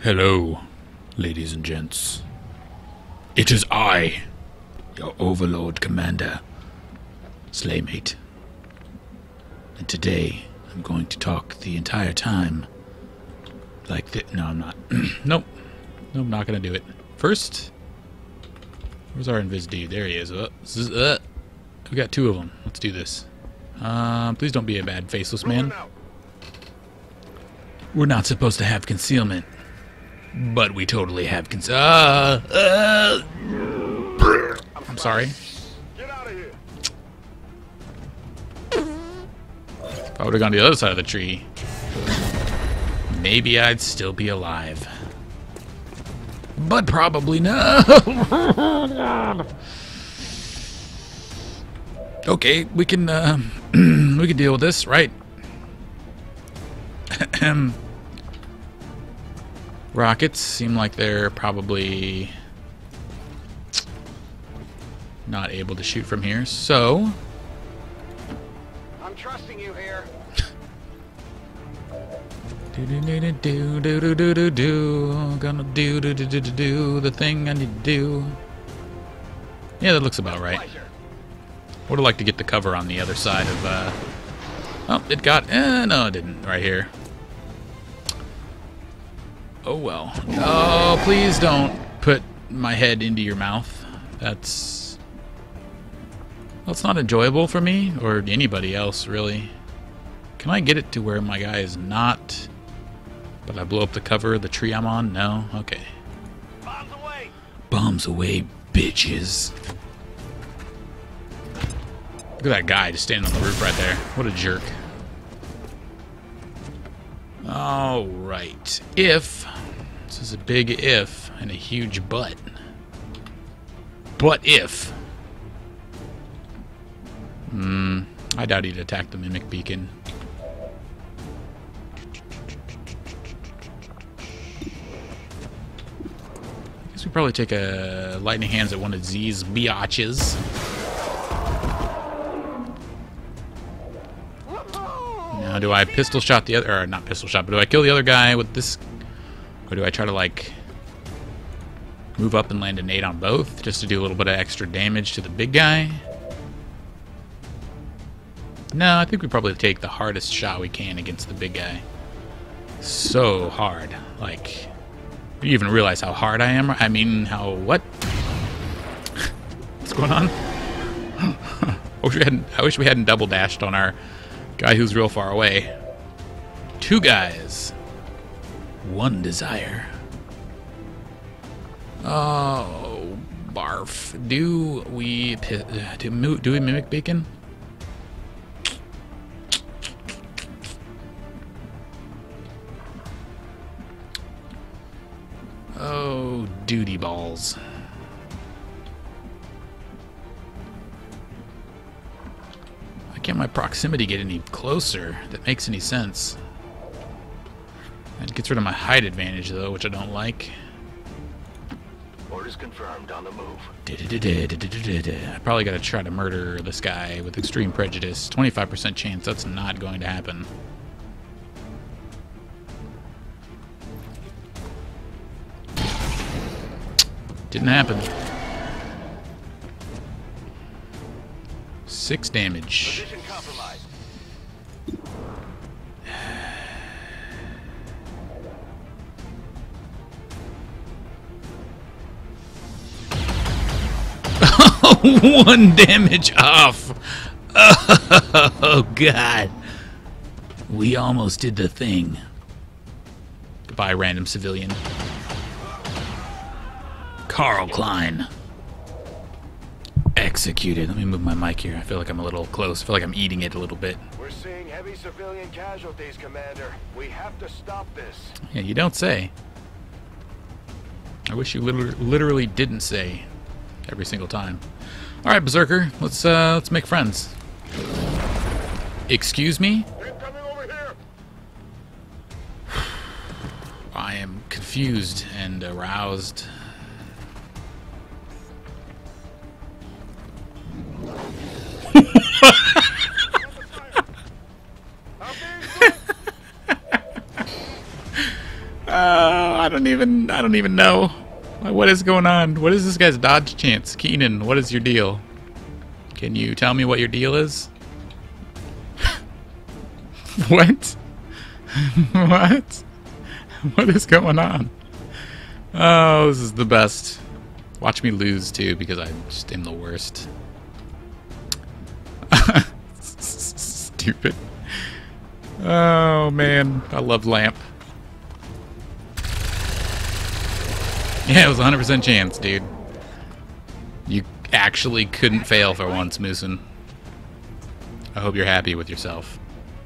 Hello, ladies and gents. It is I, your Overlord Commander, Slaymate. And today, I'm going to talk the entire time like this. No, I'm not. Nope. Nope, I'm not going to do it. First, where's our Invis dude? There he is. We got two of them. Let's do this. Please don't be a bad faceless man. We're not supposed to have concealment. But we totally have I'm sorry. Get out of here. If I would have gone to the other side of the tree, maybe I'd still be alive. But probably not. Okay, we can we can deal with this, right? Rockets seem like they're probably not able to shoot from here, so I'm trusting you here. Gonna do the thing I need to do. Yeah, that looks about right. Would have liked to get the cover on the other side of oh, it got no, it didn't, right here. Oh well. Oh, please don't put my head into your mouth. That's not enjoyable for me or anybody else, really. Can I get it to where my guy is not, but I blow up the cover of the tree I'm on? No? Okay. Bombs away. Bombs away, bitches. Look at that guy just standing on the roof right there. What a jerk. Alright. If. This is a big if and a huge but. But if. I doubt he'd attack the Mimic Beacon. I guess we probably take a lightning hands at one of these biatches. Now, do I pistol shot the other, or not pistol shot, but do I kill the other guy with this, or do I try to, like, move up and land a nade on both, just to do a little bit of extra damage to the big guy? No, I think we probably take the hardest shot we can against the big guy. So hard. Like, do you even realize how hard I am? I mean, how, what? What's going on? I wish we hadn't double dashed on our guy who's real far away. Two guys. One desire. Oh, barf. Do we Mimic Beacon? Oh, duty balls. Why can't my proximity get any closer? That makes any sense. That gets rid of my height advantage, though, which I don't like. Orders confirmed, on the move. I probably got to try to murder this guy with extreme prejudice. 25% chance that's not going to happen. Didn't happen. 6 damage. Position compromised. One damage off. Oh, God. We almost did the thing. Goodbye, random civilian. Carl Klein. Executed. Let me move my mic here. I feel like I'm a little close. I feel like I'm eating it a little bit. We're seeing heavy civilian casualties, Commander. We have to stop this. Yeah, you don't say. I wish you literally didn't say every single time. All right, Berserker. Let's make friends. Excuse me? Incoming over here. I am confused and aroused. I don't even know. What is going on? What is this guy's dodge chance? Keenan, what is your deal? Can you tell me what your deal is? What? What? What is going on? Oh, this is the best. Watch me lose too, because I just am the worst. Stupid. Oh man, I love Lamp. Yeah, it was a 100% chance, dude. You actually couldn't fail for once, Moosin. I hope you're happy with yourself.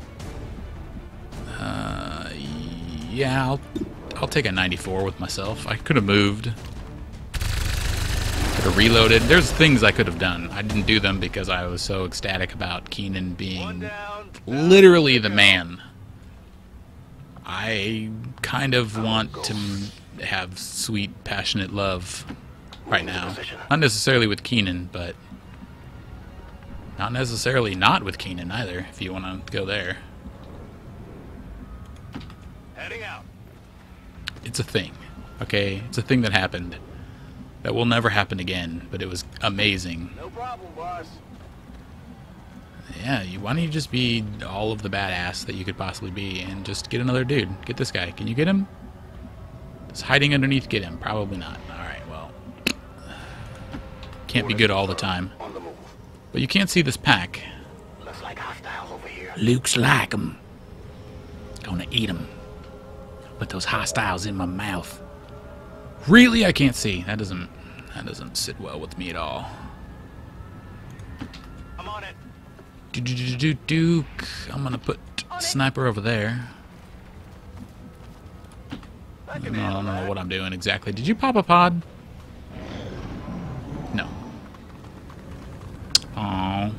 Yeah, I'll take a 94 with myself. I could have moved. Could have reloaded. There's things I could have done. I didn't do them because I was so ecstatic about Keenan being literally the man. I kind of want to have sweet, passionate love right now. Not necessarily with Keenan, but not necessarily not with Keenan either, if you want to go there. Heading out. It's a thing, okay? It's a thing that happened. That will never happen again, but it was amazing. No problem, boss. Yeah, why don't you just be all of the badass that you could possibly be and just get another dude? Get this guy. Can you get him? Is hiding underneath get him? Probably not. Alright, well. Can't be good all the time. But you can't see this pack. Looks like hostile over here. Looks like 'em. Gonna eat 'em. Put those hostiles in my mouth. Really? I can't see. That doesn't sit well with me at all. I'm on it. Duke. I'm gonna put sniper over there. I don't know what I'm doing exactly. Did you pop a pod? No. Oh.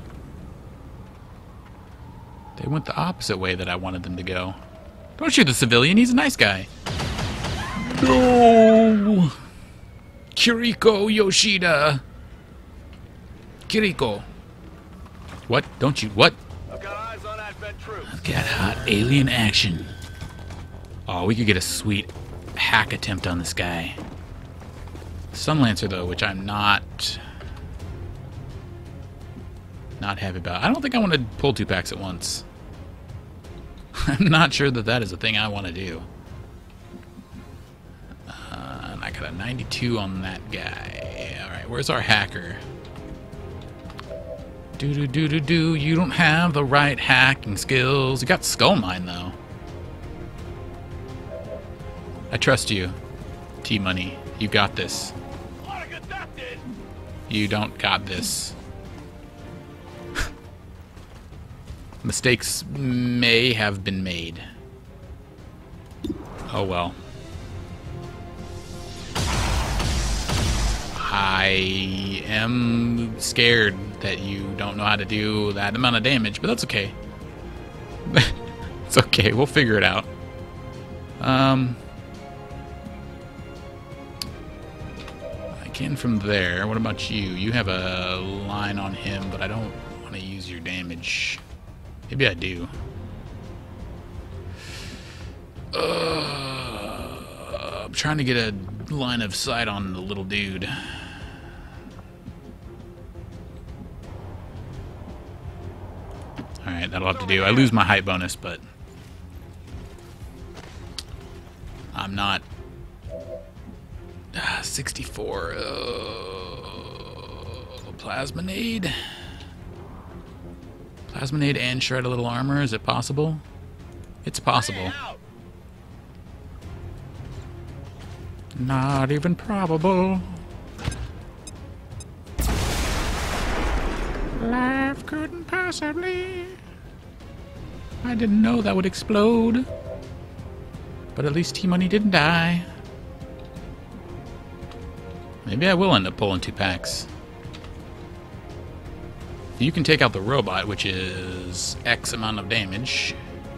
They went the opposite way that I wanted them to go. Don't shoot the civilian. He's a nice guy. No! Kiriko Yoshida. Kiriko. What? Don't shoot. What? I've got eyes on Advent troops. I've got hot alien action. Oh, we could get a sweet hack attempt on this guy. Sunlancer, though, which I'm not happy about. I don't think I want to pull 2 packs at once. I'm not sure that that is a thing I want to do. And I got a 92 on that guy. Alright, where's our hacker? Do. You don't have the right hacking skills. You got Skull Mine, though. I trust you, T-Money. You got this. You don't got this. Mistakes may have been made. Oh well. I am scared that you don't know how to do that amount of damage, but that's okay. It's okay, we'll figure it out. I can from there. What about you? You have a line on him, but I don't want to use your damage. Maybe I do. I'm trying to get a line of sight on the little dude. Alright, that'll have to do. I lose my height bonus, but I'm not 64. Plasminade. Plasminade and shred a little armor. Is it possible? It's possible. Not even probable. Life couldn't possibly. I didn't know that would explode. But at least T-Money didn't die. Maybe I will end up pulling 2 packs. You can take out the robot, which is X amount of damage.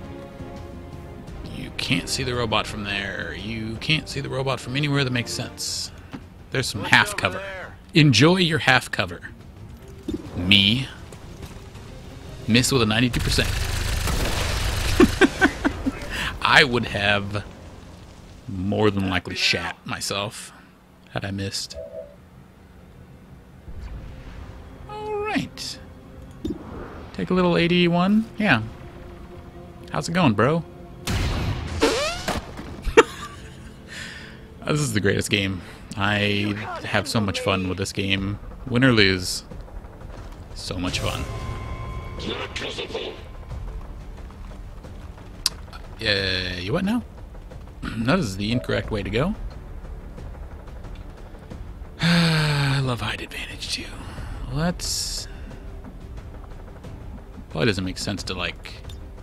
You can't see the robot from there. You can't see the robot from anywhere that makes sense. There's some half cover. Enjoy your half cover. Me. Miss with a 92%. I would have more than likely shat myself had I missed. Alright. Take a little 81. Yeah. How's it going, bro? This is the greatest game. I have so much fun with this game. Win or lose. So much fun. You what now? That is the incorrect way to go. I love height advantage too. Let's... Probably doesn't make sense to like...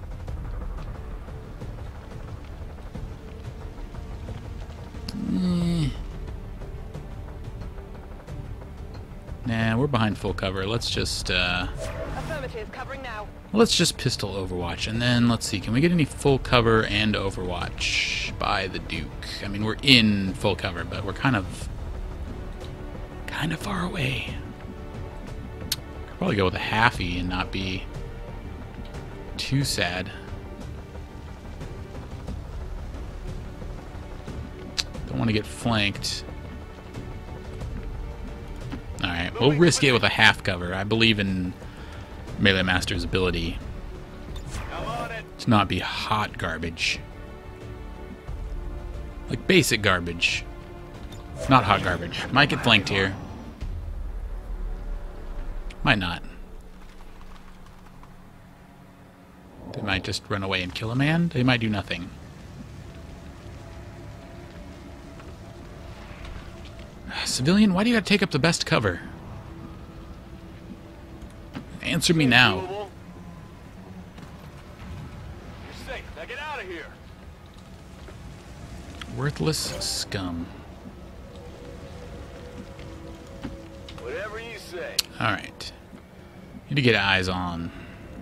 Nah, we're behind full cover. Let's just Affirmative, covering now. let's just pistol Overwatch, and then let's see. Can we get any full cover and Overwatch by the Duke? I mean, we're in full cover, but we're kind of far away. Could probably go with a halfie and not be too sad. Don't want to get flanked. Alright, we'll risk it with a half cover. I believe in Melee Master's ability to not be hot garbage. Like basic garbage. Not hot garbage. Might get flanked here. Might not. They might just run away and kill a man. They might do nothing. Civilian, why do you gotta take up the best cover? Answer me now. You're safe. Now get out of here. Worthless scum. Whatever you say. Alright. Need to get eyes on.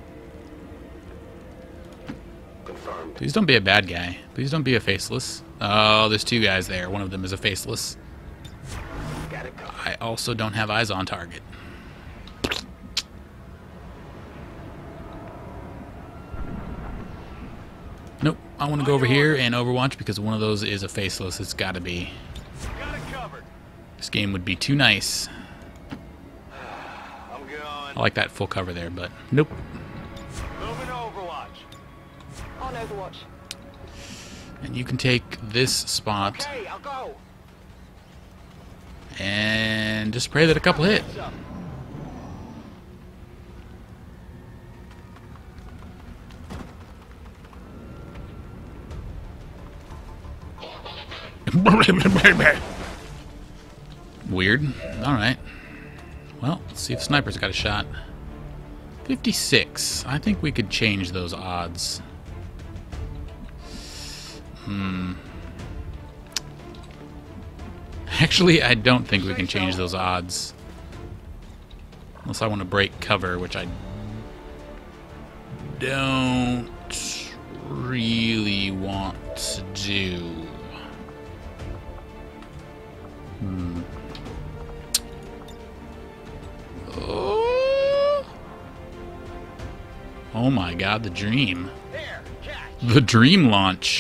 Confirmed. Please don't be a bad guy. Please don't be a faceless. Oh, there's two guys there. One of them is a faceless. Got it covered. I also don't have eyes on target. Nope. I want to go over here and Overwatch because one of those is a faceless. It's got to be. Got it covered. This game would be too nice. I'm going. I like that full cover there, but nope. Moving to Overwatch. On Overwatch. And you can take this spot Okay, I'll go. and just pray that a couple hit. What's up? Weird. Alright. Well, let's see if Sniper's got a shot. 56. I think we could change those odds. Actually, I don't think we can change those odds. Unless I want to break cover, which I don't really want to do. Oh my god, the dream. Here, catch. The dream launch.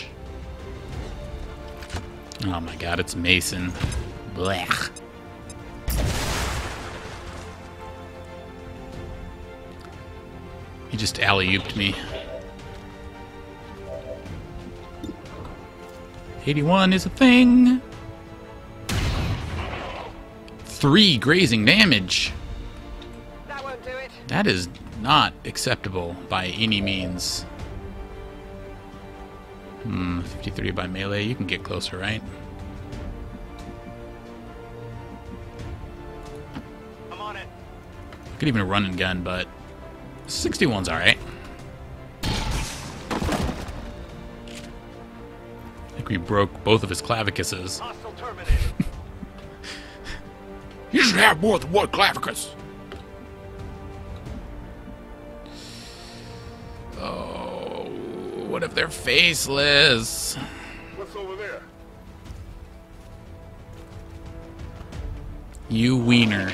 Oh my god, it's Mason. Blech. He just alley-ooped me. 81 is a thing. 3 grazing damage. That won't do it. That is not acceptable by any means. 53 by melee. You can get closer, right? I'm on it. Could even run and gun, but 61's alright. I think we broke both of his clavicuses. Hostile terminated. You should have more than one clavicus. Oh, what if they're faceless? What's over there? You wiener.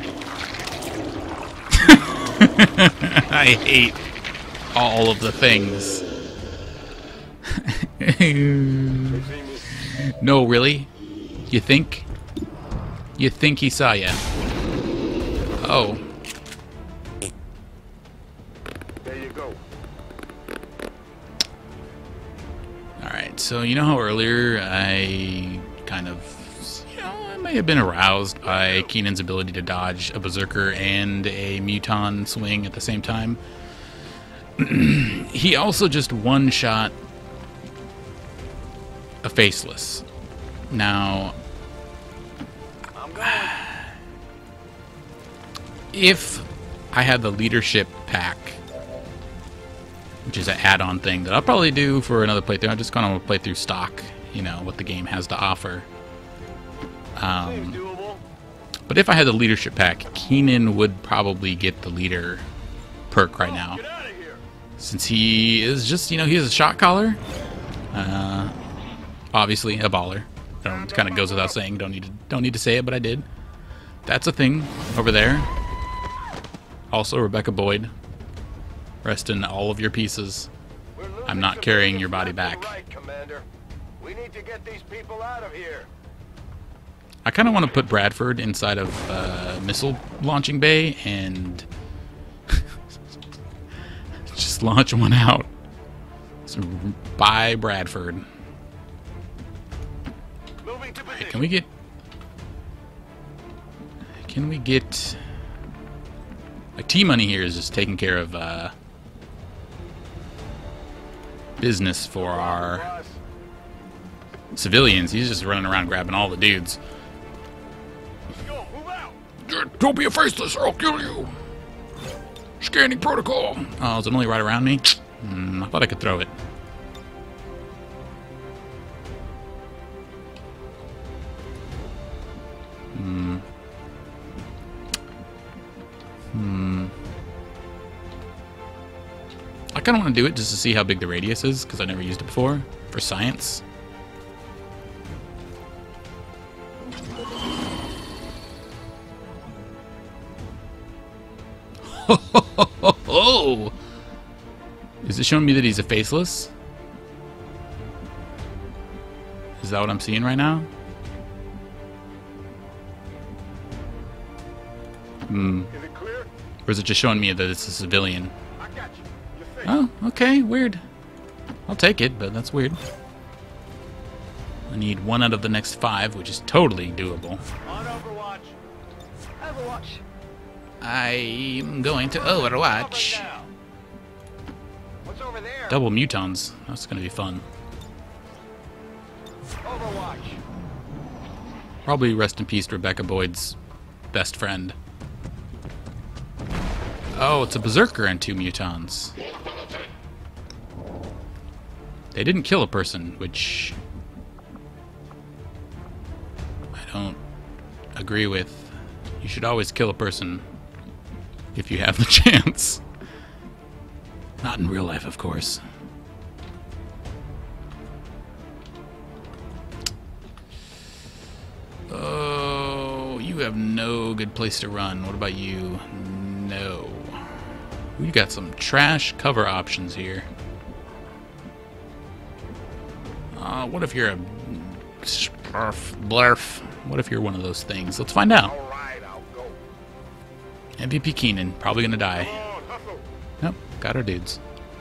I hate all of the things. No, really? You think? You think he saw ya? Oh. There you go. Alright, so you know how earlier I kind of, I may have been aroused by Keenan's ability to dodge a Berserker and a Muton swing at the same time? He also just one-shot a Faceless. Now, if I had the leadership pack, which is an add-on thing that I'll probably do for another playthrough, I'm just going to play through stock, you know, what the game has to offer. But if I had the leadership pack, Keenan would probably get the leader perk right now. Since he is just, you know, he is a shot caller. Obviously a baller. It kind of goes without saying. Don't need to say it, but I did. That's a thing over there. Also, Rebecca Boyd. Rest in all of your pieces. I'm not carrying your body back. Right, Commander. We need to get these people out of here. I kind of want to put Bradford inside of missile launching bay and just launch one out. So, bye, Bradford. Moving to Alright, position. Can we get... Like, T-Money here is just taking care of business for our Boss. civilians. He's just running around grabbing all the dudes. Let's go. Move out. Don't be a Faceless or I'll kill you. Scanning protocol. Oh, is it only right around me? I thought I could throw it. I kind of want to do it just to see how big the radius is, because I never used it before, for science. Oh! Is it showing me that he's a Faceless? Is that what I'm seeing right now? Is it clear? Or is it just showing me that it's a civilian? I got you. You're safe. Oh, okay, weird. I'll take it, but that's weird. I need 1 out of the next 5, which is totally doable. On Overwatch. Overwatch. I'm going to Up Overwatch. and down. What's over there? Double Mutons. That's going to be fun. Overwatch. Probably rest in peace to Rebecca Boyd's best friend. Oh, it's a Berserker and 2 Mutons. They didn't kill a person, which I don't agree with. You should always kill a person if you have the chance. Not in real life, of course. Oh, you have no good place to run. What about you? No. We got some trash cover options here. What if you're a blarf? What if you're one of those things? Let's find out. All right, I'll go. MVP Keenan, probably gonna die. Come on, hustle. Nope, got our dudes.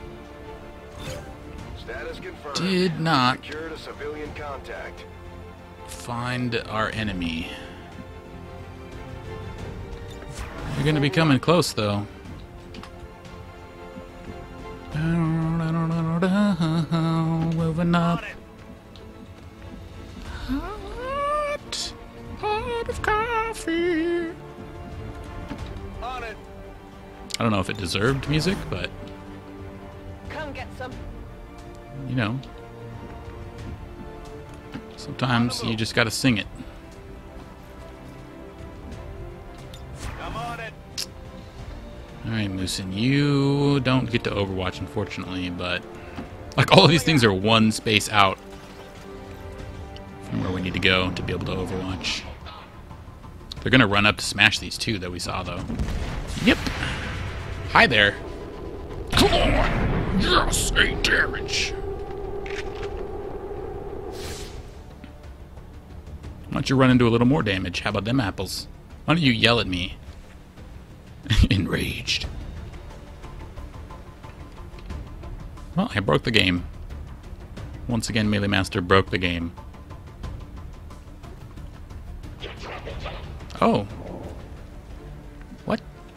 Status confirmed. Did not Secured a civilian contact. find our enemy. You're gonna be coming close, though. Moving up. Hot of coffee. On it. I don't know if it deserved music, but Come get some. you know, sometimes you just gotta sing it. I'm on it. Alright, Moosin, you don't get to Overwatch, unfortunately, but like all of these things are one space out from where we need to go to be able to Overwatch. They're gonna run up to smash these two that we saw, though. Yep. Hi there. Come on! Yes, 8 damage. Why don't you run into a little more damage? How about them apples? Why don't you yell at me? Enraged. Well, I broke the game. Once again, Melee Master broke the game. Oh. What?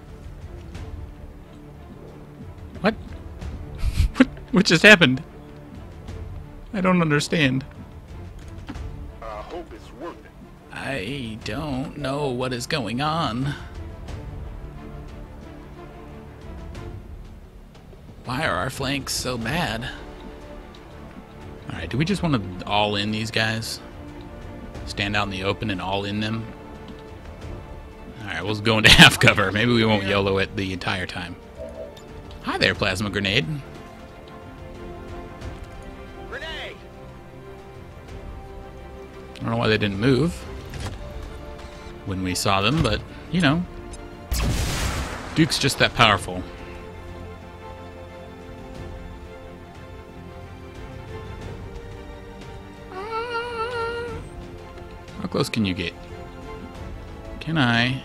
What? What just happened? I don't understand. I hope it's worth it. I don't know what is going on. Why are our flanks so bad? Alright, do we just want to all in these guys? Stand out in the open and all in them? Alright, we'll go into half cover. Maybe we won't YOLO it the entire time. Hi there, Plasma Grenade. Grenade! I don't know why they didn't move when we saw them, but, you know. Duke's just that powerful. How close can you get? Can I?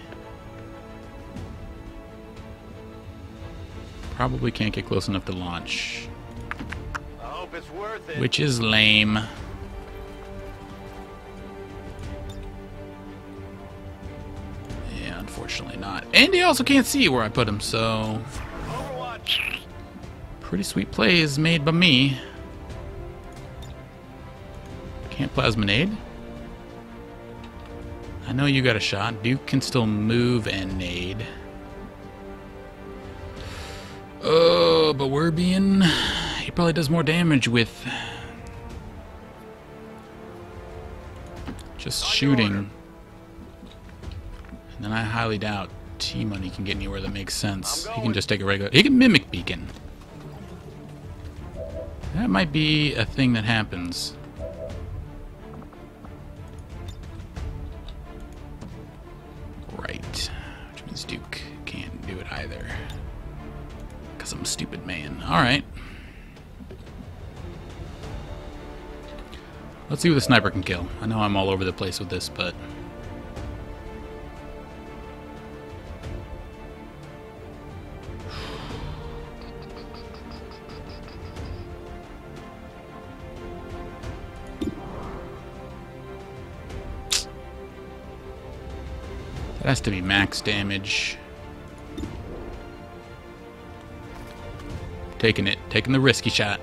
Probably can't get close enough to launch. I hope it's worth it. Which is lame. Yeah, unfortunately not. And he also can't see where I put him, so... Overwatch! Pretty sweet plays made by me. Can't plasma nade. I know you got a shot. Duke can still move and nade. Oh, but we're being... He probably does more damage with... just shooting. And then I highly doubt T-Money can get anywhere that makes sense. He can just take a regular... He can Mimic Beacon. That might be a thing that happens. Right. Which means Duke can't do it either. Because I'm a stupid man. Alright. Let's see what the sniper can kill. I know I'm all over the place with this, but... That has to be max damage. Taking it. Taking the risky shot.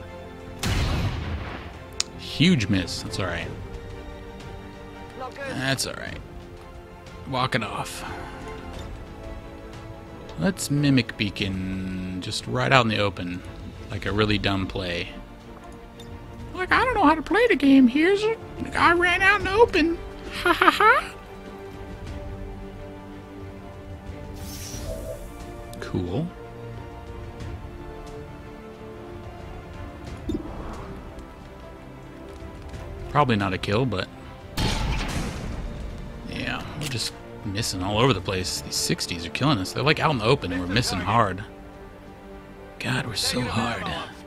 Huge miss. That's alright. Not good. That's alright. Walk it off. Let's Mimic Beacon just right out in the open. Like a really dumb play. Like, I don't know how to play the game. Here's it. I ran out in the open. Ha ha ha. Cool. Probably not a kill, but... Yeah, we're just missing all over the place. These 60s are killing us. They're like out in the open and we're missing hard. God, we're so hard.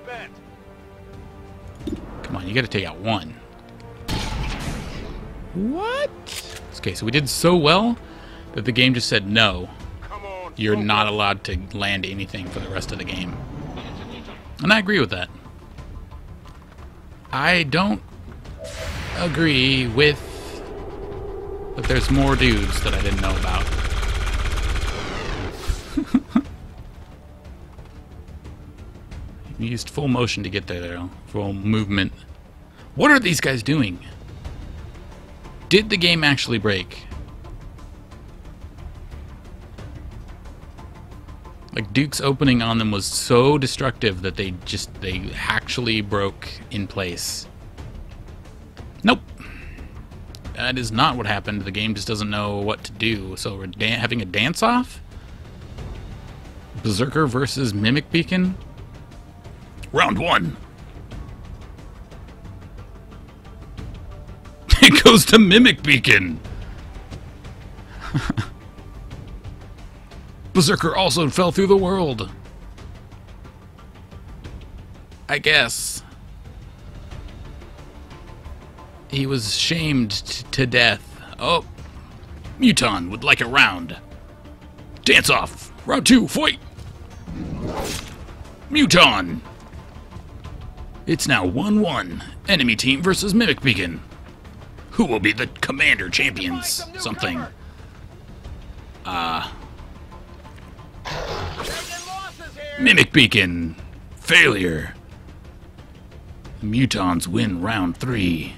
Come on, you gotta take out one. What? Okay, so we did so well that the game just said no. You're not allowed to land anything for the rest of the game. And I agree with that. I don't agree with that there's more dudes that I didn't know about. You used full motion to get there, though. Full movement. What are these guys doing? Did the game actually break? Like, Duke's opening on them was so destructive that they actually broke in place. Nope. That is not what happened. The game just doesn't know what to do. So we're having a dance-off? Berserker versus Mimic Beacon? Round one. It goes to Mimic Beacon. Berserker also fell through the world. I guess. He was shamed to death Oh, Muton would like a round. Dance off. Round 2, fight! Muton! It's now 1-1. Enemy team versus Mimic Beacon. Who will be the commander champions? Something. Mimic Beacon. Failure. Mutons win round 3.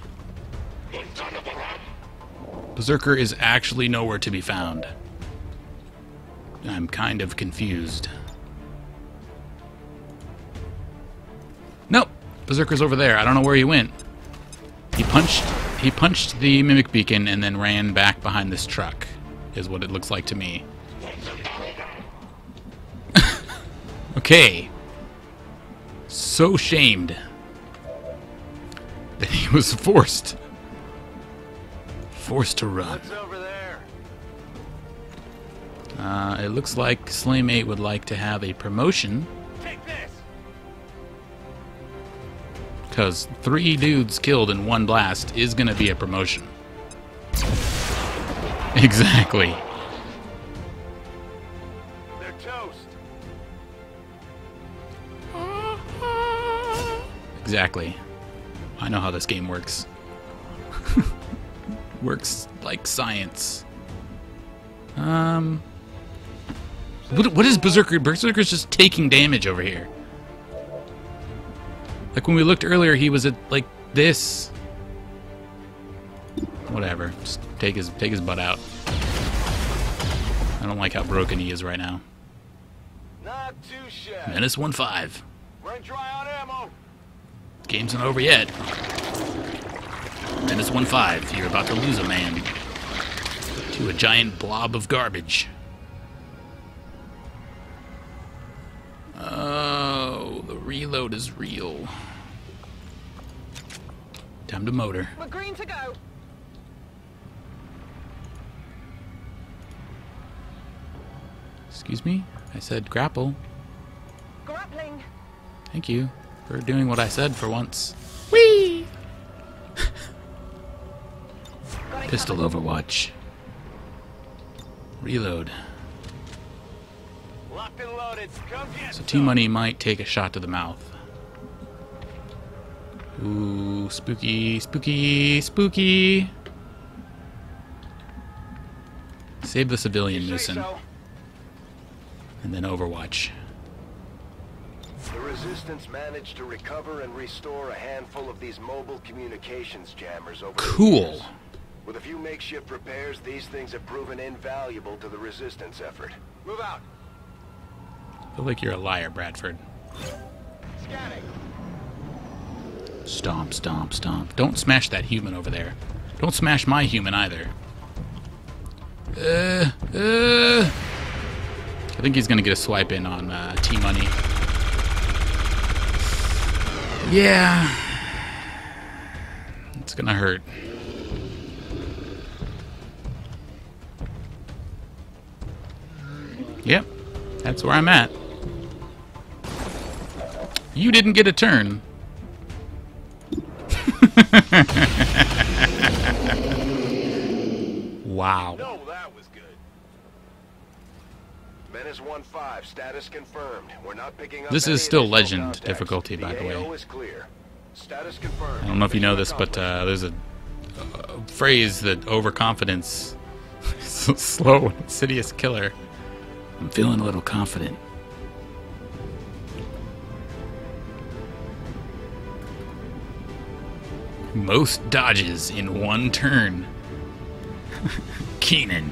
Berserker is actually nowhere to be found. I'm kind of confused. Nope. Berserker's over there. I don't know where he went. He punched the Mimic Beacon and then ran back behind this truck, is what it looks like to me. Okay. So shamed that he was forced to run. What's over there? It looks like Slaymate would like to have a promotion. Take this. Because 3 dudes killed in 1 blast is going to be a promotion. Exactly. They're toast. Exactly. I know how this game works. Works like science. What is Berserker? Berserker's just taking damage over here. Like when we looked earlier, he was at like this. Whatever. Just take his butt out. I don't like how broken he is right now. Not too shabby. Menace 1-5. Run dry on ammo. Game's not over yet. Menace 1-5. You're about to lose a man to a giant blob of garbage. Oh, the reload is real. Time to motor. We're green to go. Excuse me? I said grapple. Grappling. Thank you for doing what I said for once. Whee! Got it Pistol covered. Overwatch. Reload. Locked and loaded. Come get So T-Money might take a shot to the mouth. Ooh, spooky, spooky, spooky. Save the civilian, Say Moosin. so. And then Overwatch. The Resistance managed to recover and restore a handful of these mobile communications jammers over the Cool. years. With a few makeshift repairs, these things have proven invaluable to the Resistance effort. Move out. I feel like you're a liar, Bradford. Scanning. Stomp, stomp, stomp. Don't smash that human over there. Don't smash my human either. I think he's gonna get a swipe in on T-Money. Yeah. It's gonna hurt. Yep. That's where I'm at. You didn't get a turn. Wow. No, that was good. Menace 1-5, status confirmed. We're not picking up This any is still additional legend contacts. difficulty, by the way. AO is clear. Status confirmed. I don't know if you know this, but Mission there's a phrase that overconfidence is a slow and insidious killer. I'm feeling a little confident. Most dodges in 1 turn. Keenan.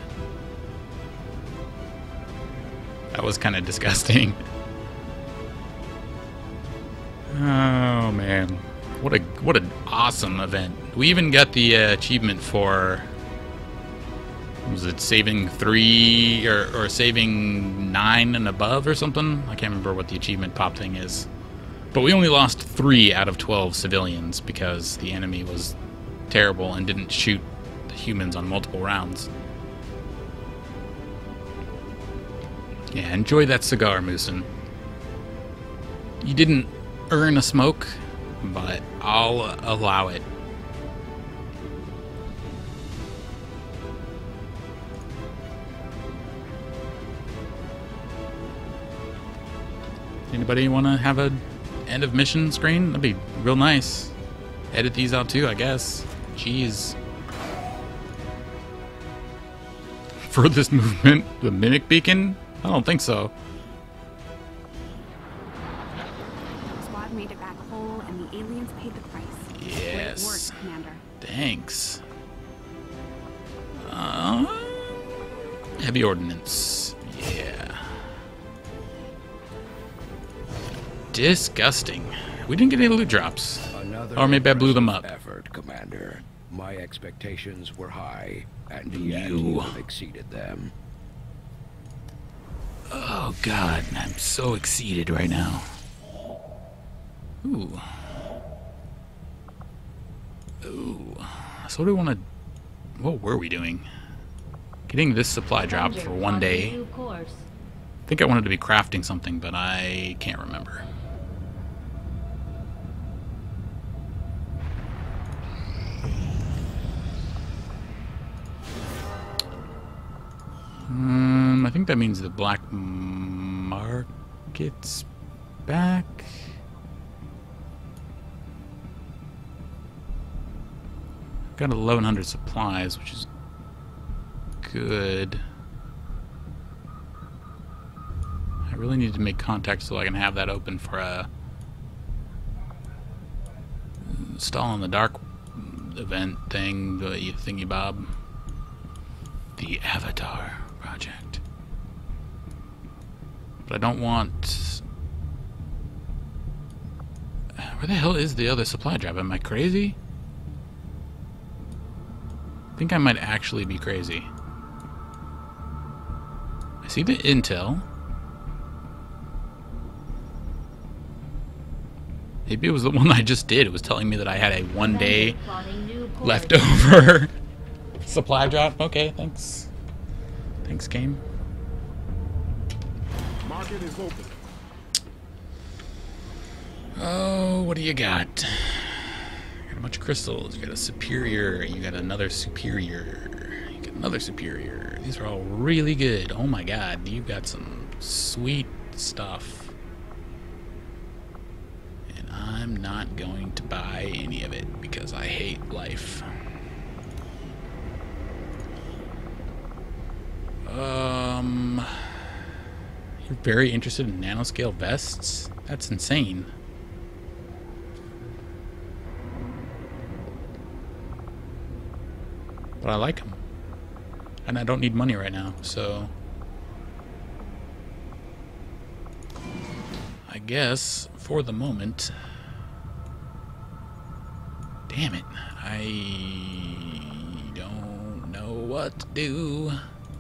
That was kind of disgusting. Oh man, what an awesome event. We even got the achievement for, was it saving 3 or saving 9 and above or something? I can't remember what the achievement pop thing is. But we only lost 3 out of 12 civilians because the enemy was terrible and didn't shoot the humans on multiple rounds. Yeah, enjoy that cigar, Moosin. You didn't earn a smoke, but I'll allow it. Anybody want to have a end of mission screen? That'd be real nice. Edit these out too, I guess. Jeez. Furthest movement, the Mimic Beacon? I don't think so. Squad made it back whole, and the aliens paid the price. Yes. Great work, Commander. Thanks. Heavy ordnance. Yeah. Disgusting. We didn't get any loot drops. Another Or maybe I blew them up. Effort, Commander. My expectations were high, and You. yet you have exceeded them. Oh god, I'm so excited right now. Ooh. Ooh. So what do we want to... What were we doing? Getting this supply drop for one day. I think I wanted to be crafting something, but I can't remember. I think that means the black market's back. Got 1,100 supplies, which is good. I really need to make contact so I can have that open for a Stall in the Dark event thing, the thingy bob. The Avatar project. But I don't want... Where the hell is the other supply drop? Am I crazy? I think I might actually be crazy. I see the intel. Maybe it was the one I just did. It was telling me that I had a 1 day leftover supply drop. Okay, thanks. Thanks, game. Market is open. Oh, what do you got? You got a bunch of crystals. You got a superior. You got another superior. You got another superior. These are all really good. Oh my god, you've got some sweet stuff. And I'm not going to buy any of it because I hate life. You're very interested in nanoscale vests? That's insane. But I like them. And I don't need money right now, so... I guess, for the moment... Damn it. I don't know what to do.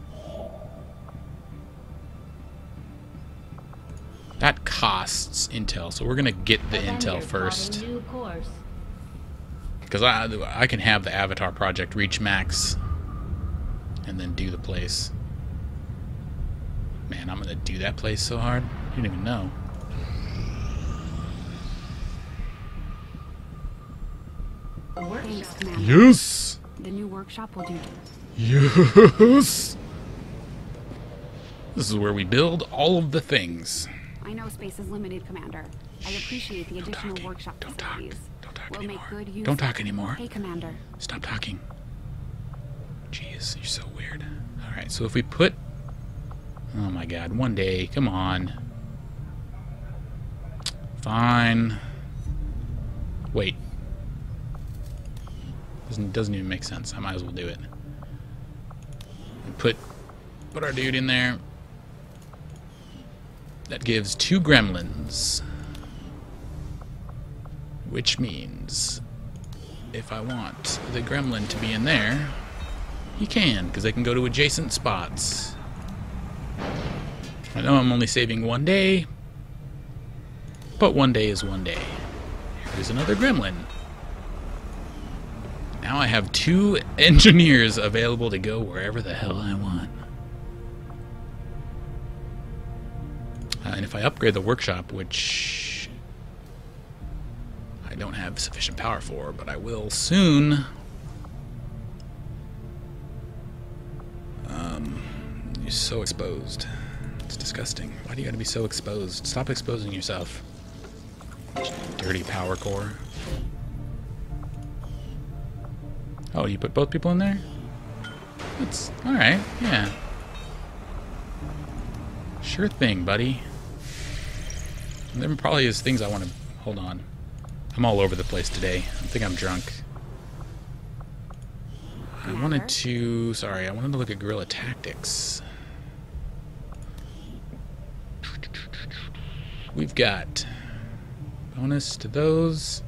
That costs intel, so we're gonna get the intel first. Because I can have the Avatar project reach max and then do the place. Man, I'm gonna do that place so hard. You didn't even know. Thanks, Commander. Yes! The new workshop will do. Yes! This is where we build all of the things. I know space is limited, Commander. I appreciate the additional workshop facilities. Don't talk We'll anymore. make good use. Don't talk anymore. Hey, Commander. Stop talking. Jeez, you're so weird. Alright, so if we put... Oh my god, 1 day. Come on. Fine. Wait. Doesn't even make sense. I might as well do it. Put our dude in there. That gives 2 gremlins. Which means if I want the gremlin to be in there, he can, because they can go to adjacent spots. I know I'm only saving 1 day, but 1 day is 1 day. Here's another gremlin. Now I have 2 engineers available to go wherever the hell I want. And if I upgrade the workshop, which I don't have sufficient power for, but I will soon. You're so exposed. It's disgusting. Why do you gotta be so exposed? Stop exposing yourself. Dirty power core. Oh, you put both people in there? That's alright, yeah. Sure thing, buddy. And there probably is things I want to... Hold on. I'm all over the place today. I think I'm drunk. I wanted to... Sorry, I wanted to look at guerrilla tactics. We've got bonus to those.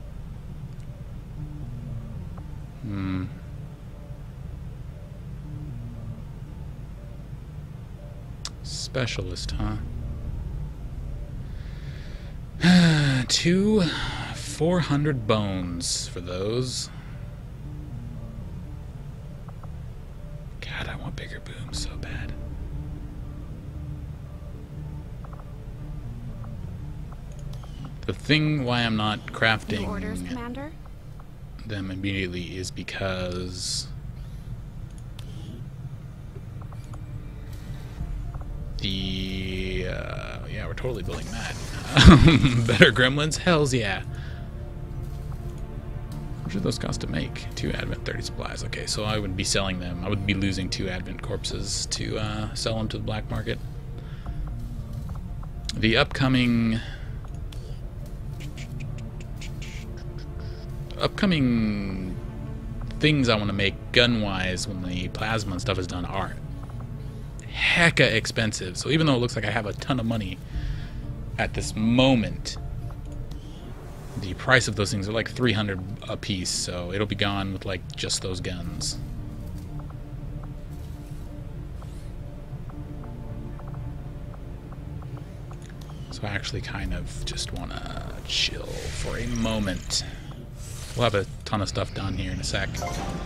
Specialist, huh? 400 bones for those. God, I want bigger booms so bad. The thing why I'm not crafting New orders, Commander? them immediately is because the yeah, we're totally building that. Better gremlins? Hells yeah. How much do those cost to make? 2 Advent, 30 supplies. Okay, so I would be selling them. I would be losing 2 Advent corpses to sell them to the black market. The upcoming things I want to make gun-wise when the plasma and stuff is done are hecka expensive. So even though it looks like I have a ton of money at this moment, the price of those things are like 300 a piece, so it'll be gone with like just those guns. So I actually kind of just want to chill for a moment. We'll have a ton of stuff done here in a sec.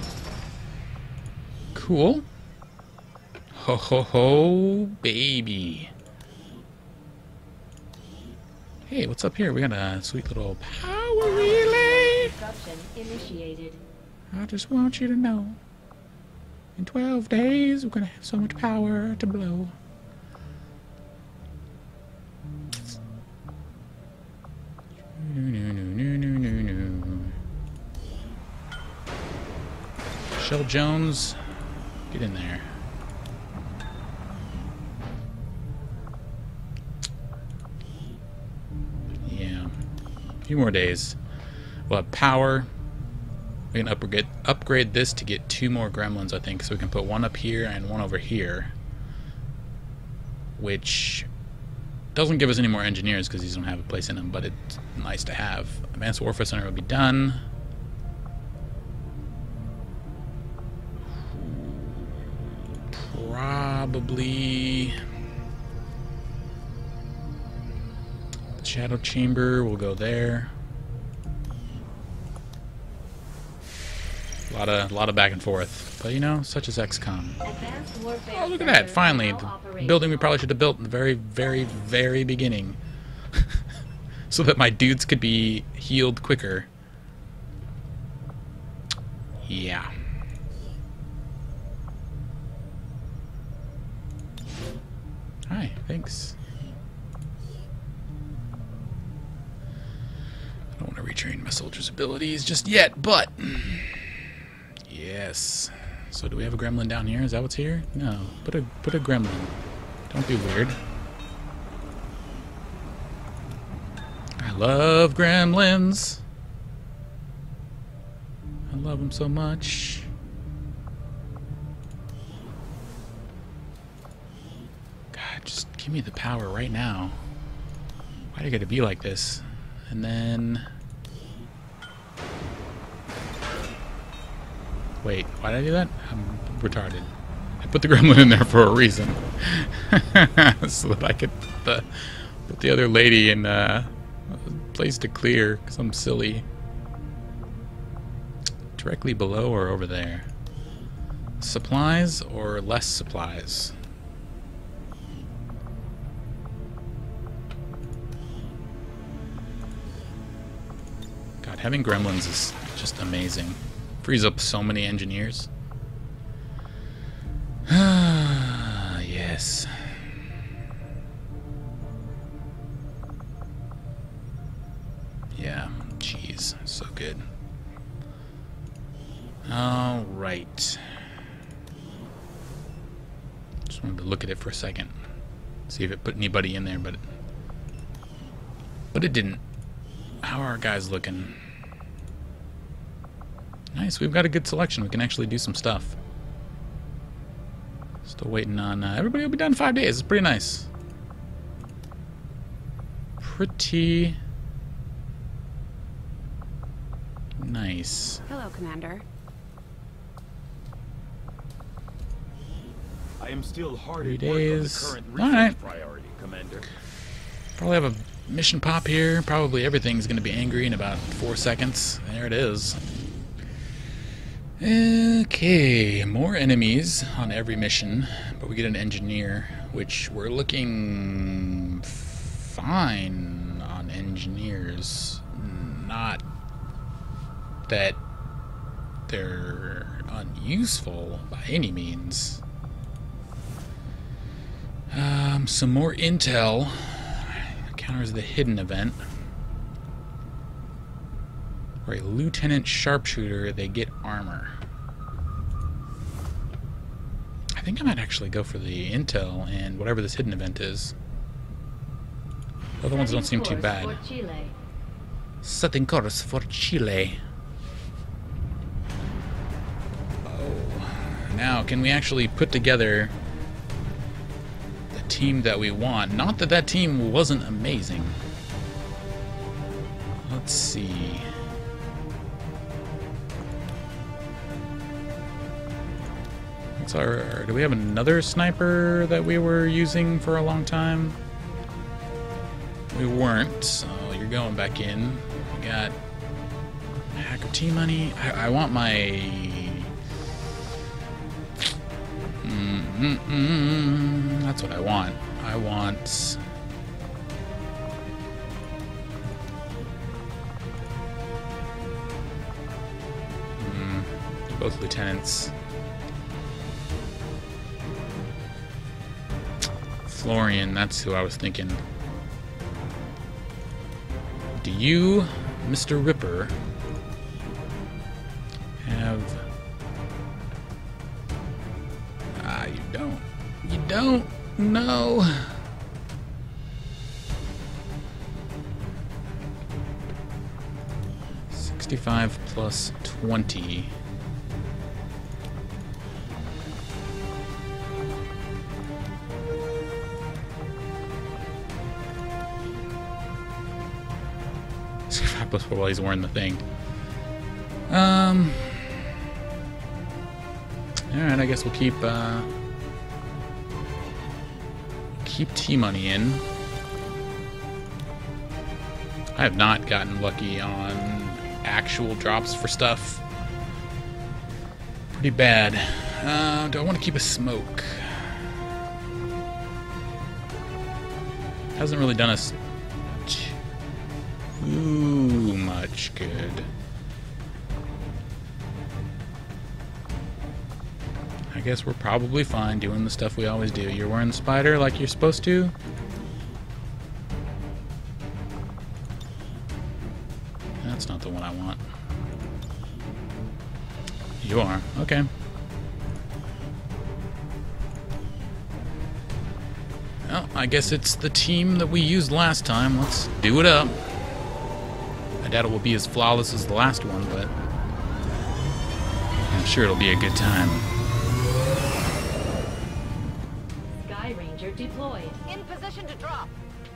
Cool. Ho ho ho, baby. Hey, what's up here? We got a sweet little power relay. Disruption initiated. I just want you to know, in 12 days, we're gonna have so much power to blow. Shell Jones, get in there. Yeah, a few more days. We'll have power. We can upgrade this to get 2 more gremlins, I think. So we can put 1 up here and 1 over here, which doesn't give us any more engineers because these don't have a place in them, but it's nice to have. Advanced Warfare Center will be done. Probably the Shadow Chamber will go there. A lot of back and forth, but you know, such as XCOM. Oh, look at that! Finally, the building we probably should have built in the very, very, very beginning, so that my dudes could be healed quicker. Yeah. Hi, thanks. I don't want to retrain my soldiers' abilities just yet, but yes. So do we have a gremlin down here? Is that what's here? No. Put a gremlin. Don't be weird. I love gremlins. I love them so much. God, just give me the power right now. Why do you gotta be like this? And then... Wait, why did I do that? I'm retarded. I put the gremlin in there for a reason. So that I could put the other lady in a place to clear, because I'm silly. Directly below or over there? Supplies or less supplies? God, having gremlins is just amazing. Frees up so many engineers. Yes. good. All right. Just wanted to look at it for a second, see if it put anybody in there, but it didn't. How are our guys looking? Nice, we've got a good selection. We can actually do some stuff. Still waiting on... everybody will be done in 5 days. It's pretty nice. Pretty... nice. Hello, Commander. I am still hard 3 at work on the days. current All research right. priority, Commander. Probably have a mission pop here. Probably everything's going to be angry in about 4 seconds. There it is. Okay, more enemies on every mission, but we get an engineer, which we're looking fine on engineers. Not that they're unuseful by any means. Some more intel. Counters the hidden event. For a lieutenant sharpshooter, they get armor. I think I might actually go for the intel and whatever this hidden event is. The other ones don't seem too bad. Setting course for Chile. Oh. Now, can we actually put together the team that we want? Not that that team wasn't amazing. Let's see. What's our... do we have another sniper that we were using for a long time? We weren't, so you're going back in. We got hacker T-money. I want my... That's what I want. I want... both lieutenants. Florian, that's who I was thinking. Do you, Mr. Ripper, have... you don't. You don't? No. $65 plus 20. Plus 4 while he's wearing the thing. Alright, I guess we'll keep T-money in. I have not gotten lucky on actual drops for stuff. Pretty bad. Do I want to keep a smoke? Hasn't really done us too much good. I guess we're probably fine doing the stuff we always do. You're wearing the spider like you're supposed to. That's not the one I want. You are. Okay. Well, I guess it's the team that we used last time. Let's do it up. I doubt it will be as flawless as the last one, but I'm sure it'll be a good time. Sky Ranger deployed. In position to drop.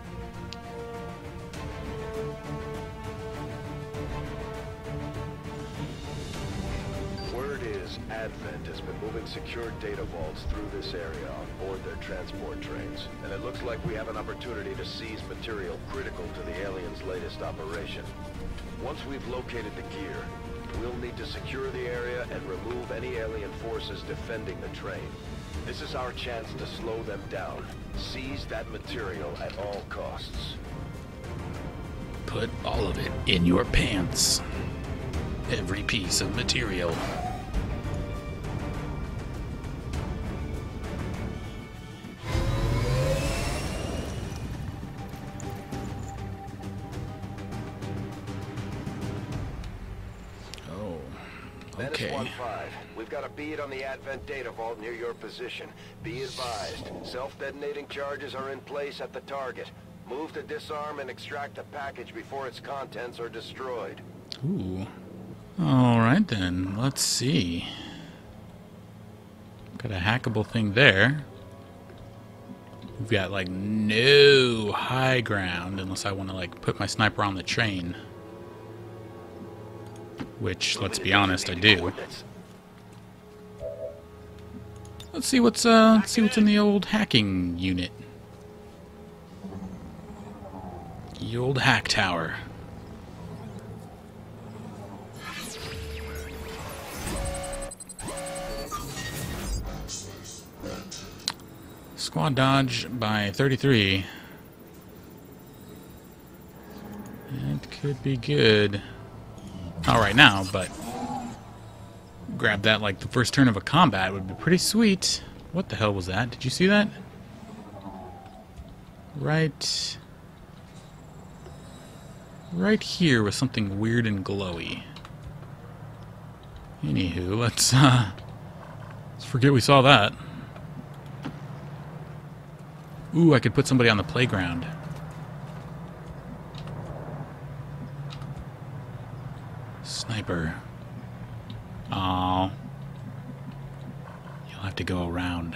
Word is Advent has been moving secured data vaults through this area on board their transport trains, and it looks like we have an opportunity to seize material critical to the aliens' latest operation. Once we've located the gear, we'll need to secure the area and remove any alien forces defending the train. This is our chance to slow them down. Seize that material at all costs. Put all of it in your pants. Every piece of material. Okay. Menace 1-5, we've got a bead on the Advent data vault near your position. Be advised, self-detonating charges are in place at the target. Move to disarm and extract the package before its contents are destroyed. Ooh. Alright then, let's see. Got a hackable thing there. We've got like no high ground unless I want to like put my sniper on the train. Which, let's be honest, I do. Let's see what's in the old hacking unit. The old hack tower. Squad dodge by 33. It could be good. Not right now, but grab that like the first turn of a combat would be pretty sweet. What the hell was that? Did you see that? Right here was something weird and glowy. Anywho, let's forget we saw that. Ooh, I could put somebody on the playground. Sniper. Oh. You'll have to go around.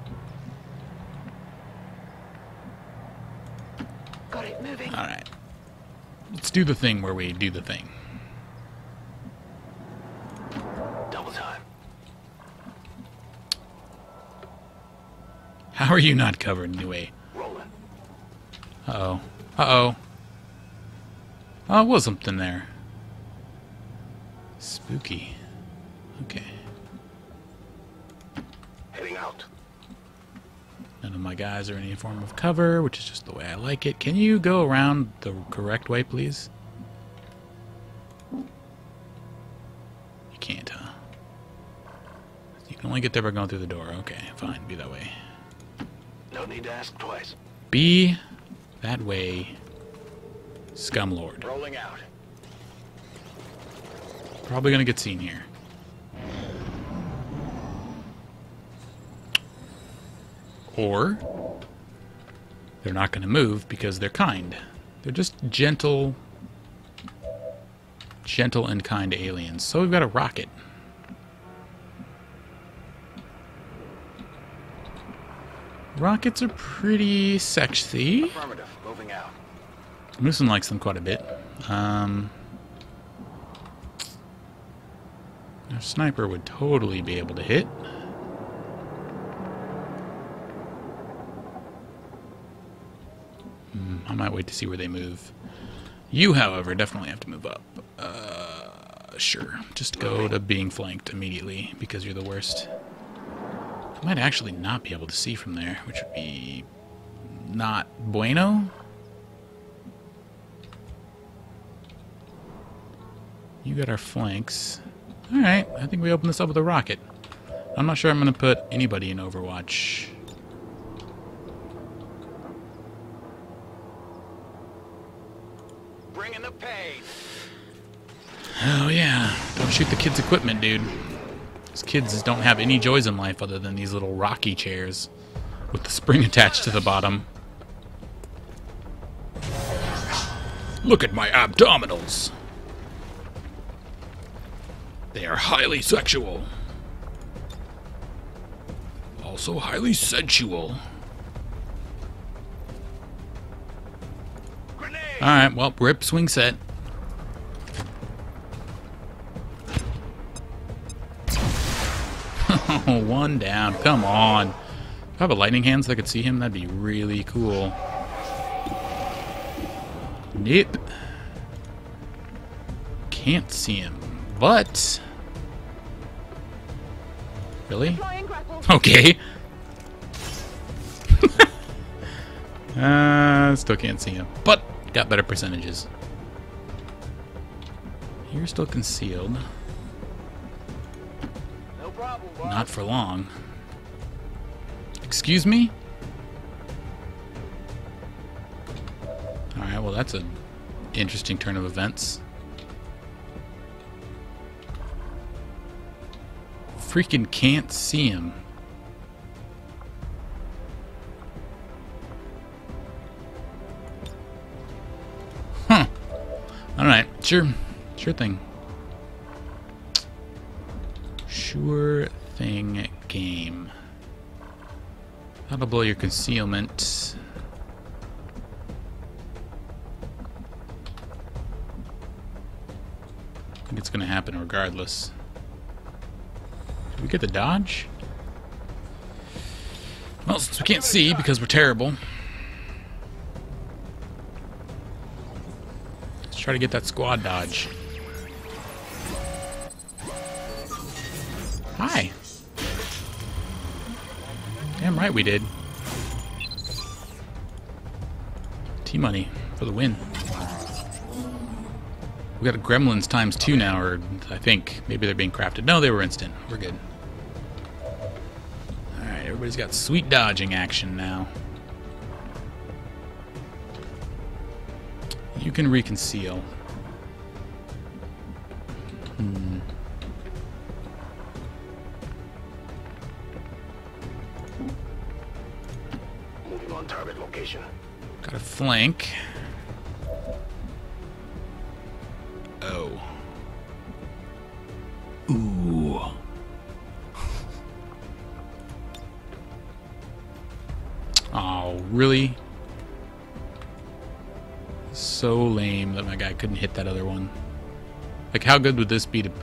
Got it, moving. Alright. Let's do the thing where we do the thing. Double time. How are you not covered anyway? Rolling. Uh-oh. Uh-oh. Oh, it was something there. Spooky. Okay. Heading out. None of my guys are in any form of cover, which is just the way I like it. Can you go around the correct way, please? You can't, huh? You can only get there by going through the door. Okay, fine. Be that way. No need to ask twice. Be that way, Scumlord. Rolling out. Probably gonna get seen here. Or they're not gonna move because they're kind. They're just gentle and kind aliens. So we've got a rocket. Rockets are pretty sexy. Affirmative. Moving out. Moosin likes them quite a bit. Our sniper would totally be able to hit. I might wait to see where they move. You, however, definitely have to move up. Sure. Just go to being flanked immediately because you're the worst. I might actually not be able to see from there, which would be not bueno. You got our flanks. Alright, I think we open this up with a rocket. I'm not sure I'm going to put anybody in Overwatch. Bringing the pain. Oh yeah, don't shoot the kids' equipment, dude. These kids don't have any joys in life other than these little rocky chairs with the spring attached to the bottom. Look at my abdominals. They are highly sexual. Also highly sensual. Alright, well, rip swing set. One down. Come on. If I have a lightning hand so I could see him, that'd be really cool. Nope. Can't see him. But... Really? Flying grapple. Okay. Still can't see him. But got better percentages. You're still concealed. No problem, boss. Not for long. Excuse me? Alright, well that's an interesting turn of events. freaking can't see him. Huh. Alright, sure. Sure thing. Sure thing game. That'll blow your concealment. I think it's gonna happen regardless. Did we get the dodge? Well, since we can't see because we're terrible, let's try to get that squad dodge. Hi. Damn right we did. T-money for the win. We got gremlins ×2 now, or I think maybe they're being crafted. No, they were instant. We're good. Alright, everybody's got sweet dodging action now. You can reconceal. Moving on target location. Got a flank. Oh. Ooh. Oh, really? So lame that my guy couldn't hit that other one. Like, how good would this be to...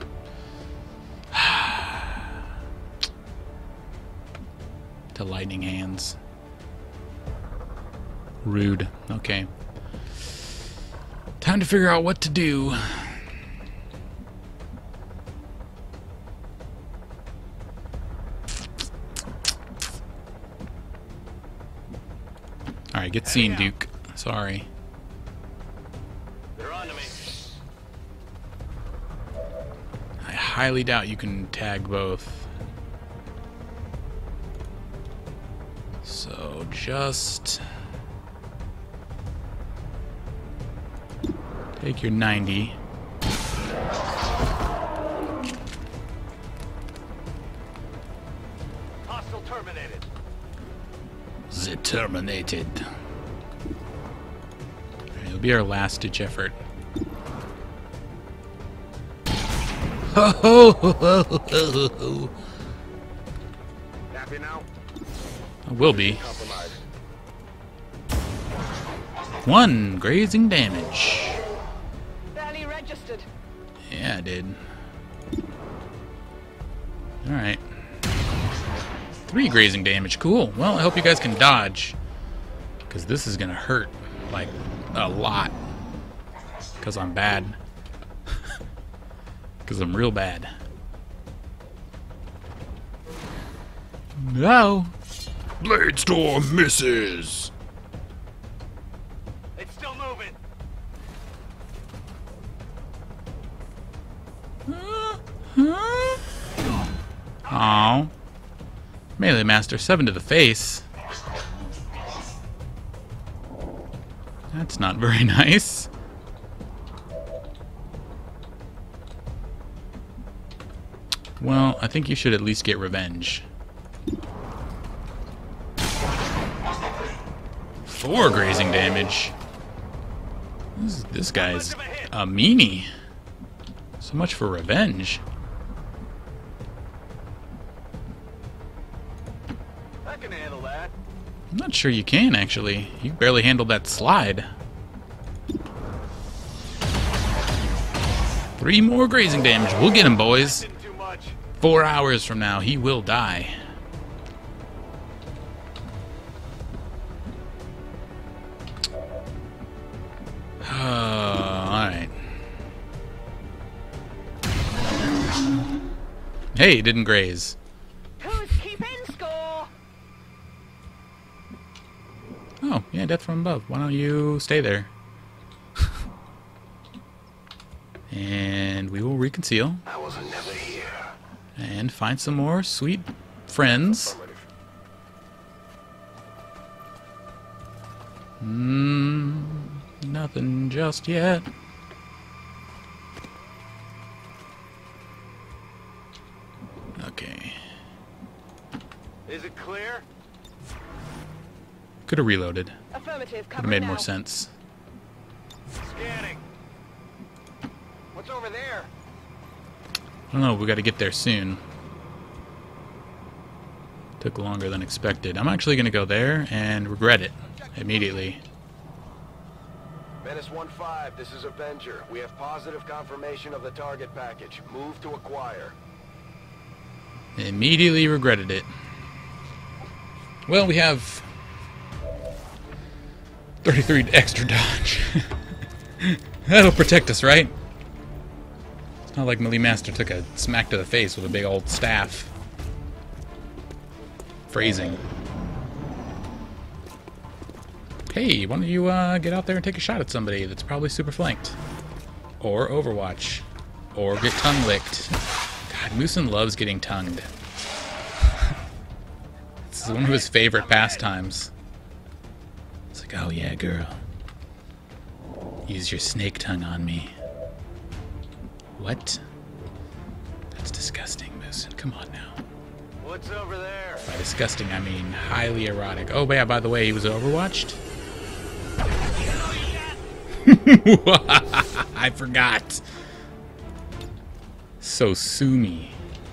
to lightning hands? Rude. Okay. Time to figure out what to do. Alright, get seen, Duke. Sorry. They're on to me. I highly doubt you can tag both. So just take your 90. Hostile terminated. Terminated. Alright, it'll be our last ditch effort. Ho ho ho ho ho ho. Happy now? Will be. Compromised. 1 grazing damage. Barely registered. Yeah, I did. Alright. 3 grazing damage. Cool. Well, I hope you guys can dodge. Because this is going to hurt. Like, a lot. Because I'm bad. Because I'm real bad. No! Blade Storm misses! It's still moving. Aww. Melee Master, 7 to the face. That's not very nice. Well, I think you should at least get revenge. 4 grazing damage. This guy's a meanie. So much for revenge. I can handle that. I'm not sure you can, actually. You barely handled that slide. 3 more grazing damage. We'll get him, boys. Didn't do much. 4 hours from now, he will die. Alright. Hey, didn't graze. Who's keeping score? Oh, yeah, death from above. Why don't you stay there? And we will reconceal. I was never here. And find some more sweet friends. Nothing just yet. Okay. Is it clear? Could have reloaded. Affirmative. Would have Covering made now. more sense. Scanning. What's over there? I don't know, we got to get there soon. Took longer than expected. I'm actually going to go there and regret it immediately. Menace 1-5, this is Avenger. We have positive confirmation of the target package. Move to acquire. Immediately regretted it. Well, we have 33 extra dodge. That'll protect us, right? It's not like Melee Master took a smack to the face with a big old staff. Phrasing. Hey, why don't you get out there and take a shot at somebody that's probably super flanked? Or Overwatch. Or get tongue licked. God, Moosin loves getting tongued. This is one of his favorite pastimes. It's like, oh yeah, girl. Use your snake tongue on me. What? That's disgusting, Moosin. Come on now. What's over there? By disgusting, I mean highly erotic. Oh, yeah, by the way, he was Overwatched? I forgot. So sue me.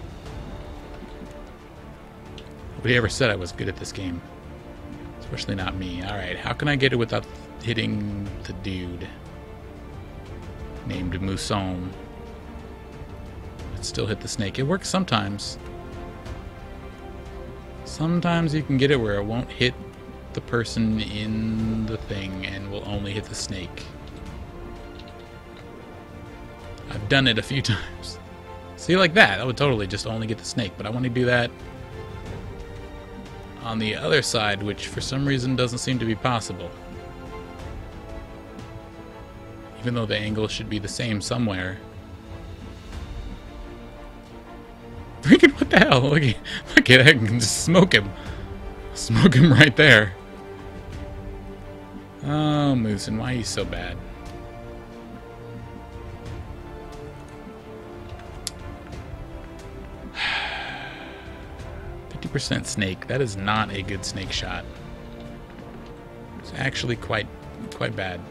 Nobody ever said I was good at this game. Especially not me. Alright, how can I get it without hitting the dude named Mousson? Let's still hit the snake. It works sometimes. Sometimes you can get it where it won't hit the person in the thing and will only hit the snake. I've done it a few times. See, like that. I would totally just only get the snake, but I want to do that on the other side, which for some reason doesn't seem to be possible. Even though the angle should be the same somewhere. Freaking what the hell? Look at I can just smoke him. Smoke him right there. Oh, Moosin, why are you so bad? % snake. That is not a good snake shot. It's actually quite bad.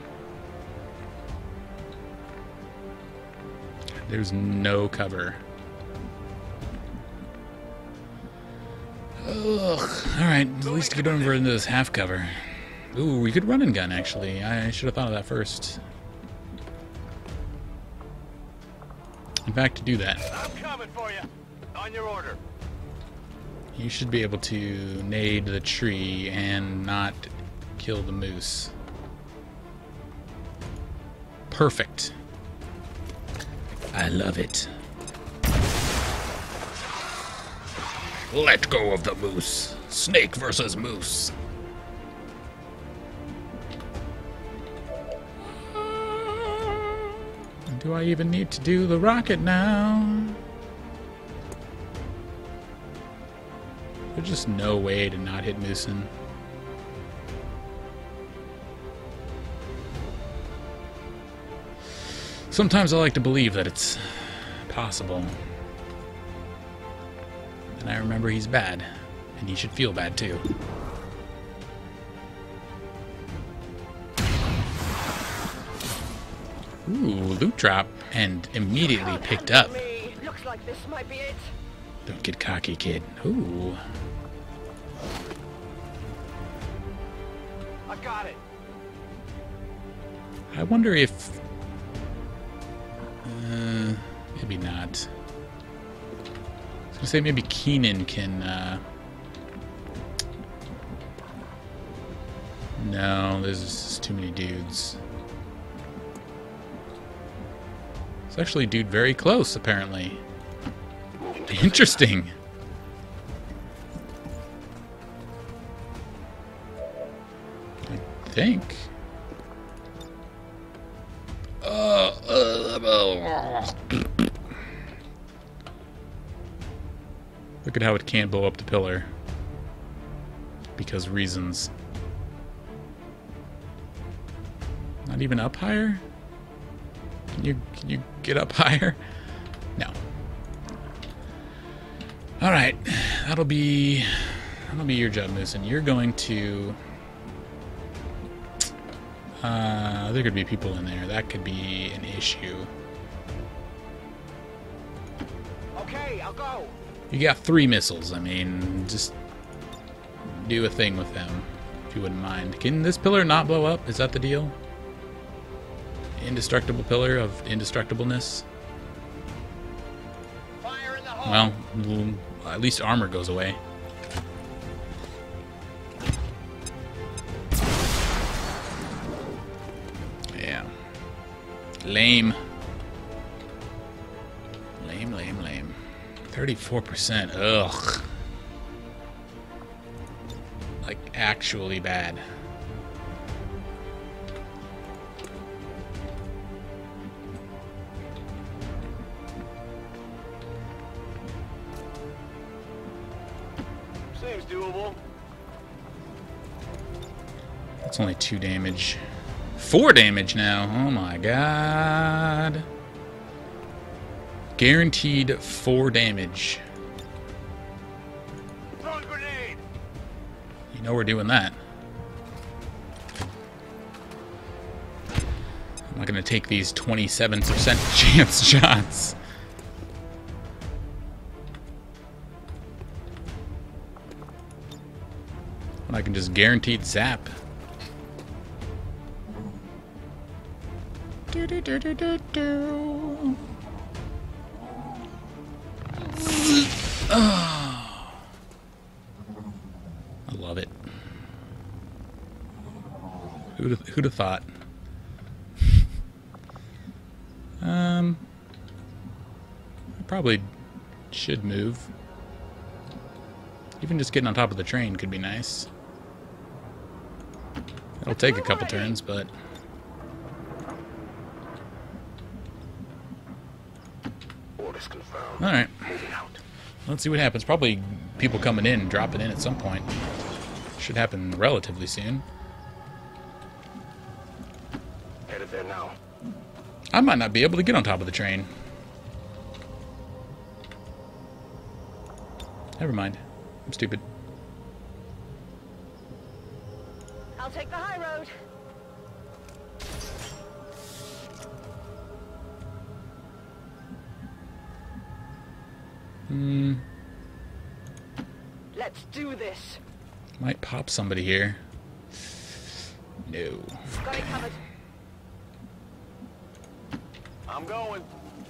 There's no cover. Ugh. Alright, at least get over into this half cover. Ooh, we could run and gun, actually. I should have thought of that first. In fact, to do that, I'm coming for you. On your order. you should be able to nade the tree and not kill the moose. Perfect. I love it. Let go of the moose. Snake versus moose. Do I even need to do the rocket now? There's just no way to not hit Moosin. Sometimes I like to believe that it's possible. And I remember he's bad, and he should feel bad too. Ooh, loot drop, and immediately Can't picked handle up. me. Looks like this might be it. Don't get cocky, kid. Ooh. I got it. I wonder if... maybe not. I was gonna say maybe Keenan can, No, there's just too many dudes. It's actually a dude very close, apparently. Interesting. I think. Look at how it can't blow up the pillar. Because reasons. Not even up higher? Can you get up higher? No. Alright, that'll be That'll be your job, Moosin. You're going to... there could be people in there. That could be an issue. Okay, I'll go. You got 3 missiles. I mean, just do a thing with them, if you wouldn't mind. Can this pillar not blow up? Is that the deal? Indestructible pillar of indestructibleness? Fire in the hole. Well, at least armor goes away. Yeah. Lame. Lame, lame, lame. 34%. Ugh. Like, actually bad. Seems doable. That's only 2 damage. 4 damage now. Oh my god. Guaranteed 4 damage. Throwing grenade. You know we're doing that. I'm not going to take these 27% chance shots. When I can just guaranteed zap. Do do do do do do. Oh. I love it. Who'd have thought? I probably should move. Even just getting on top of the train could be nice. It'll take a couple turns, but... Orders confirmed. Alright. Moving out. Let's see what happens. Probably people coming in, dropping in at some point. Should happen relatively soon. Headed there now. I might not be able to get on top of the train. Never mind. I'm stupid. I'll take the high road. Let's do this. Might pop somebody here. No. Got it covered. I'm going.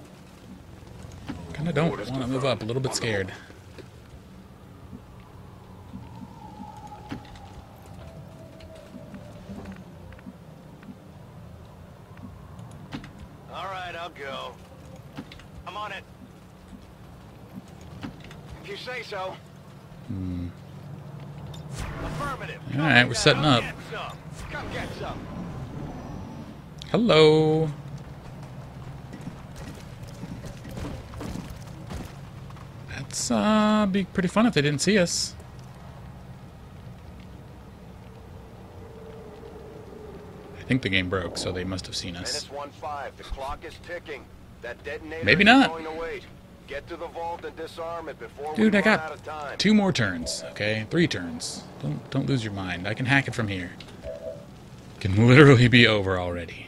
Kinda don't want to move up. A little bit scared. All right, I'll go. I'm on it. If you say so. Affirmative. All right, we're setting up. Come get some. Hello. That's be pretty fun if they didn't see us. I think the game broke, so they must have seen us. Menace 1-5. The clock is ticking. That detonator Maybe is not. going to wait. Get to the vault and disarm it before Dude, we I run out got of time. 2 more turns, okay? 3 turns. Don't lose your mind. I can hack it from here. Can literally be over already.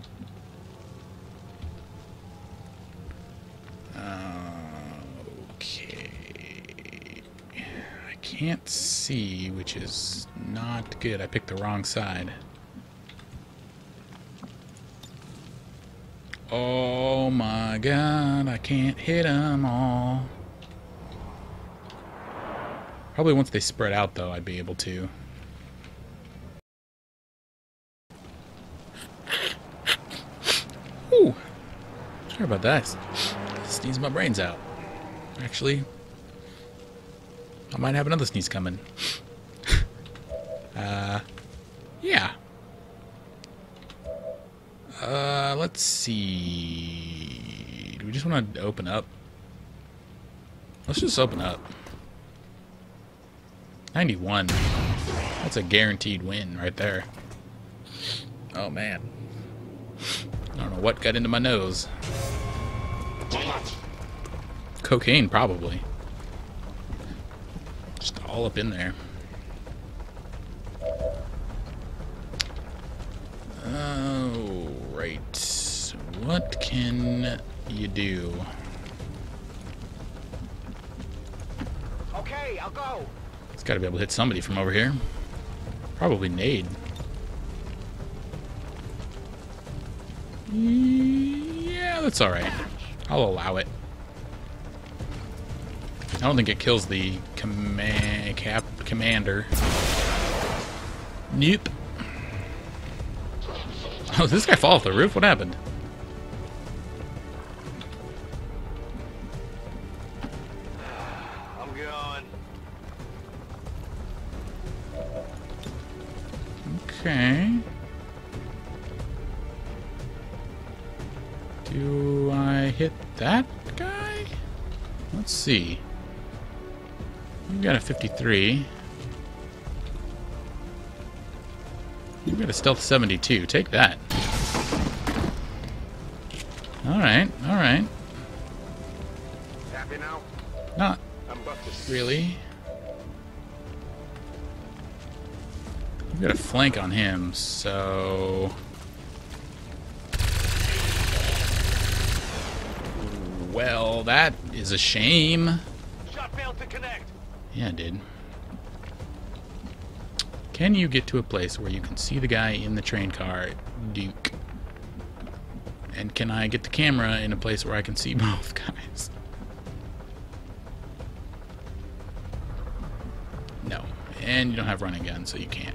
Okay. I can't see, which is not good. I picked the wrong side. Oh my god, I can't hit them all. Probably once they spread out, though, I'd be able to. Ooh. Sorry about that. Sneeze my brains out. Actually, I might have another sneeze coming. Yeah. Let's see. Do we just want to open up? Let's just open up. 91. That's a guaranteed win right there. Oh, man. I don't know what got into my nose. Cocaine, probably. Just all up in there. Oh, right. What can you do? Okay, I'll go. It's got to be able to hit somebody from over here. Probably nade. Yeah, that's alright. I'll allow it. I don't think it kills the commander. Nope. Oh, did this guy fall off the roof? What happened? I'm going. Okay. Do I hit that guy? Let's see. You got a 53. You got a stealth 72. Take that. Alright, alright. Happy now? Not I'm buffed to really. You've got a flank on him, so... Well, that is a shame. Shot failed to connect. Yeah, it did. Can you get to a place where you can see the guy in the train car, Duke? And can I get the camera in a place where I can see both guys? No. And you don't have running gun, so you can't.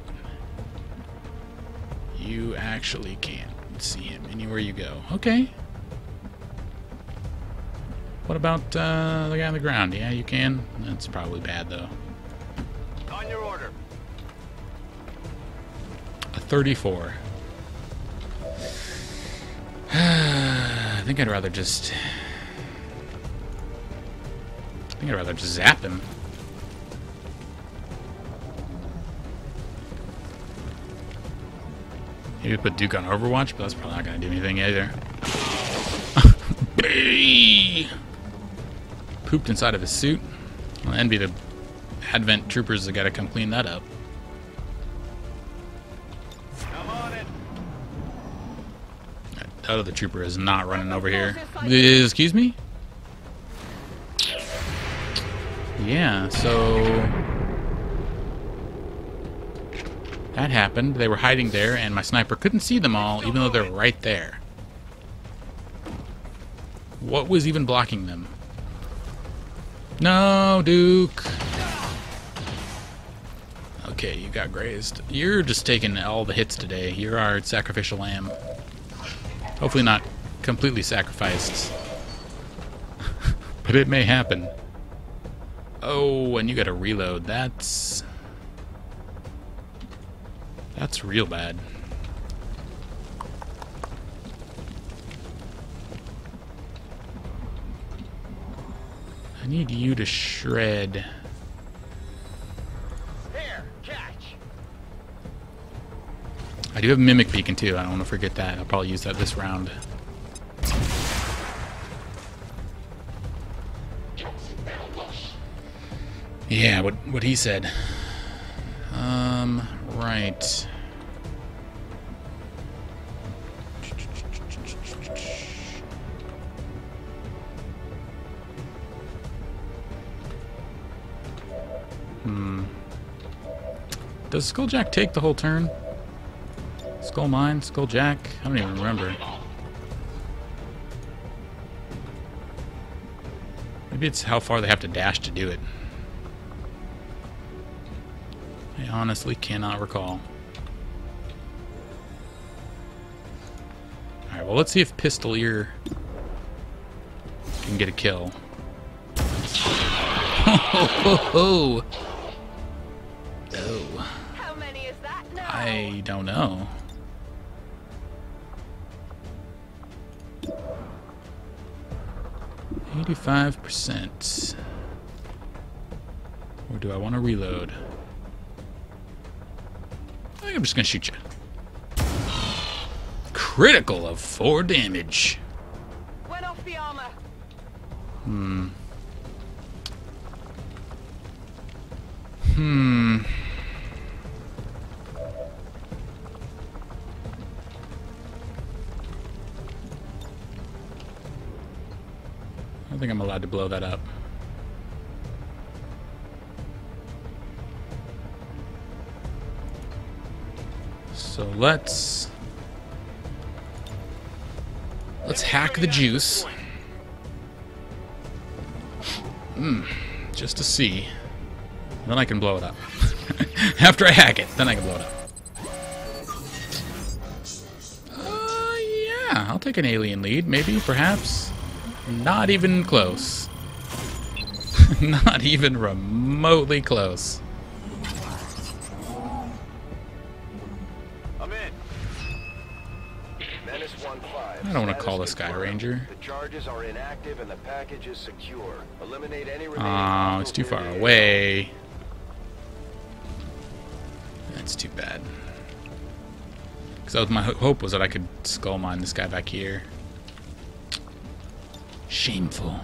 You actually can't see him anywhere you go. Okay. What about the guy on the ground? Yeah, you can. That's probably bad, though. On your order. A 34. I think I'd rather just zap him. Maybe put Duke on Overwatch, but that's probably not going to do anything either. Pooped inside of his suit. I'll envy the Advent troopers that got to come clean that up. I'm on it. That other trooper is not running over here. Excuse me? Yeah, so... that happened. They were hiding there, and my sniper couldn't see them all, even though they're right there. What was even blocking them? No, Duke! Okay, you got grazed. You're just taking all the hits today. You're our sacrificial lamb. Hopefully not completely sacrificed. But it may happen. Oh, and you gotta reload. That's real bad. I need you to shred. Here, catch. I do have Mimic Beacon too. I don't want to forget that. I'll probably use that this round. Yeah, what he said. Right. Does Skulljack take the whole turn? Skull mine? Skulljack? I don't even remember. Maybe it's how far they have to dash to do it. I honestly cannot recall. Alright, well, let's see if Pistolier can get a kill. Oh. How many is that now? I don't know. %. Or do I want to reload? I think I'm just going to shoot you. Critical of 4 damage. Went off the armor. think I'm allowed to blow that up. So let's hack the juice. Just to see. Then I can blow it up. After I hack it, then I can blow it up. Yeah, I'll take an alien lead, maybe, perhaps. Not even close. Not even remotely close. I'm in. Menace 1-5. I don't want to call the Sky Ranger. The charges are inactive and the package is secure. Eliminate any remaining. Oh, it's too far away. That's too bad. Because my hope was that I could skull mine this guy back here. Shameful.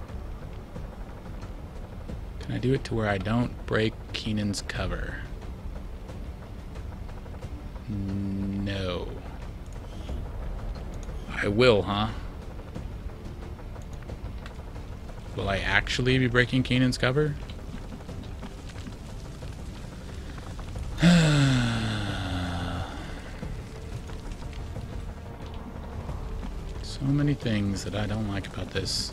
Can I do it to where I don't break Keenan's cover? No. I will, huh? Will I actually be breaking Keenan's cover? So many things that I don't like about this.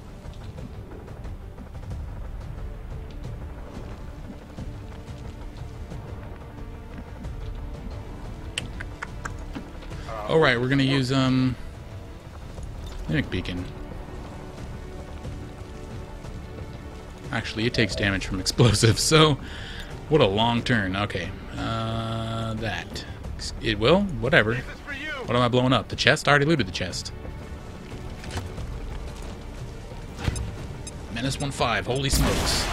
Alright, we're gonna use Mimic Beacon. Actually, it takes damage from explosives, so what a long turn. Okay, that. It will? Whatever. What am I blowing up? The chest? I already looted the chest. Menace 1-5, holy smokes.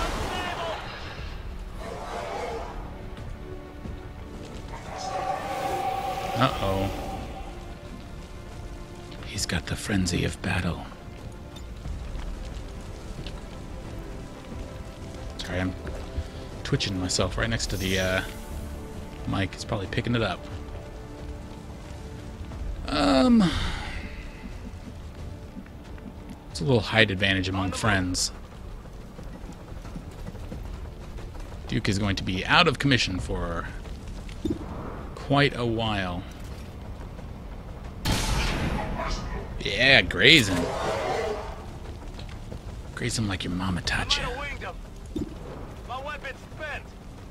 Uh-oh. He's got the frenzy of battle. Sorry, I'm twitching myself right next to the mic. It's probably picking it up. It's a little height advantage among friends. Duke is going to be out of commission for quite a while. Yeah, grazing. Graze him like your mama taught you. My weapon's spent.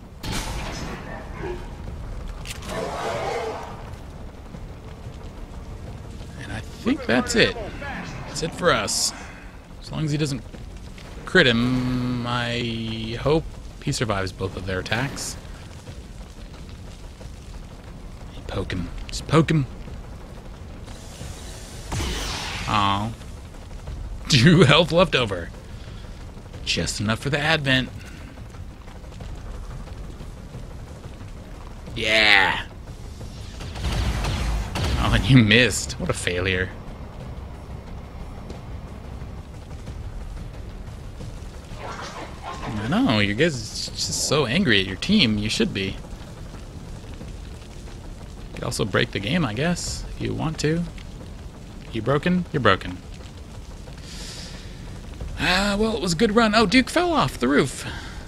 And I think that's it. That's it for us. As long as he doesn't crit him, I hope he survives both of their attacks. Poke him. Just poke him. Aw. 2 health left over. Just enough for the Advent. Yeah. Oh, and you missed. What a failure. I know, you guys are just so angry at your team. You should be. You could also break the game, I guess, if you want to. You broken? You're broken. Well, it was a good run. Oh, Duke fell off the roof.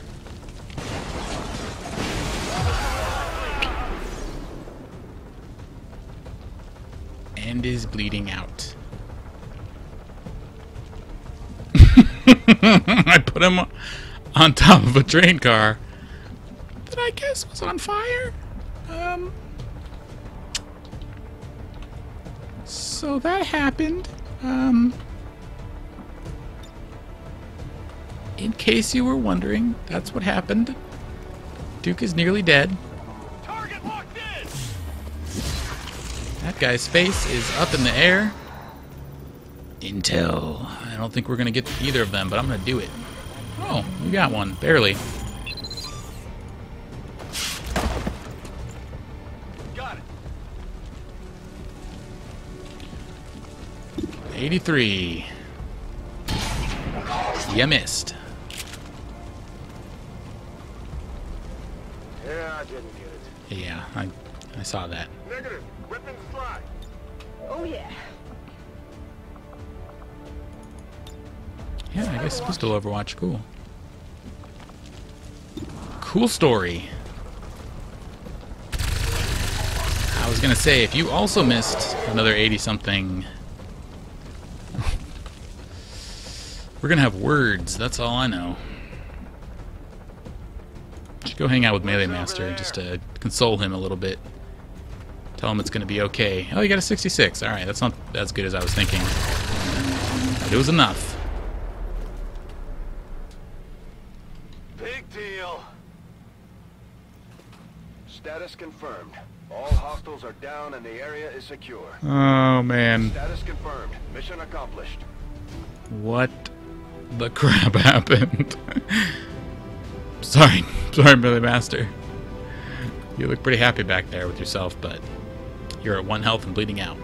And is bleeding out. I put him on top of a train car that I guess was on fire. So that happened. In case you were wondering, that's what happened. Duke is nearly dead. Target locked in. That guy's face is up in the air. Intel. I don't think we're gonna get either of them, but I'm gonna do it. Oh, you got one, barely. Got it. 83. You missed. Yeah, I didn't get it. Yeah, I saw that. Negative. Weapons dry. Oh yeah. Yeah, I guess it's still Overwatch. Cool. Cool story. I was gonna say, if you also missed another 80-something, we're gonna have words. That's all I know. Should go hang out with Melee Master just to console him a little bit. Tell him it's gonna be okay. Oh, you got a 66. All right, that's not as good as I was thinking. But it was enough. Big deal. Status confirmed. All hostiles are down and the area is secure. Oh man, Status confirmed. Mission accomplished. what the crap happened? Sorry, Melee Master. You look pretty happy back there with yourself, but you're at 1 health and bleeding out.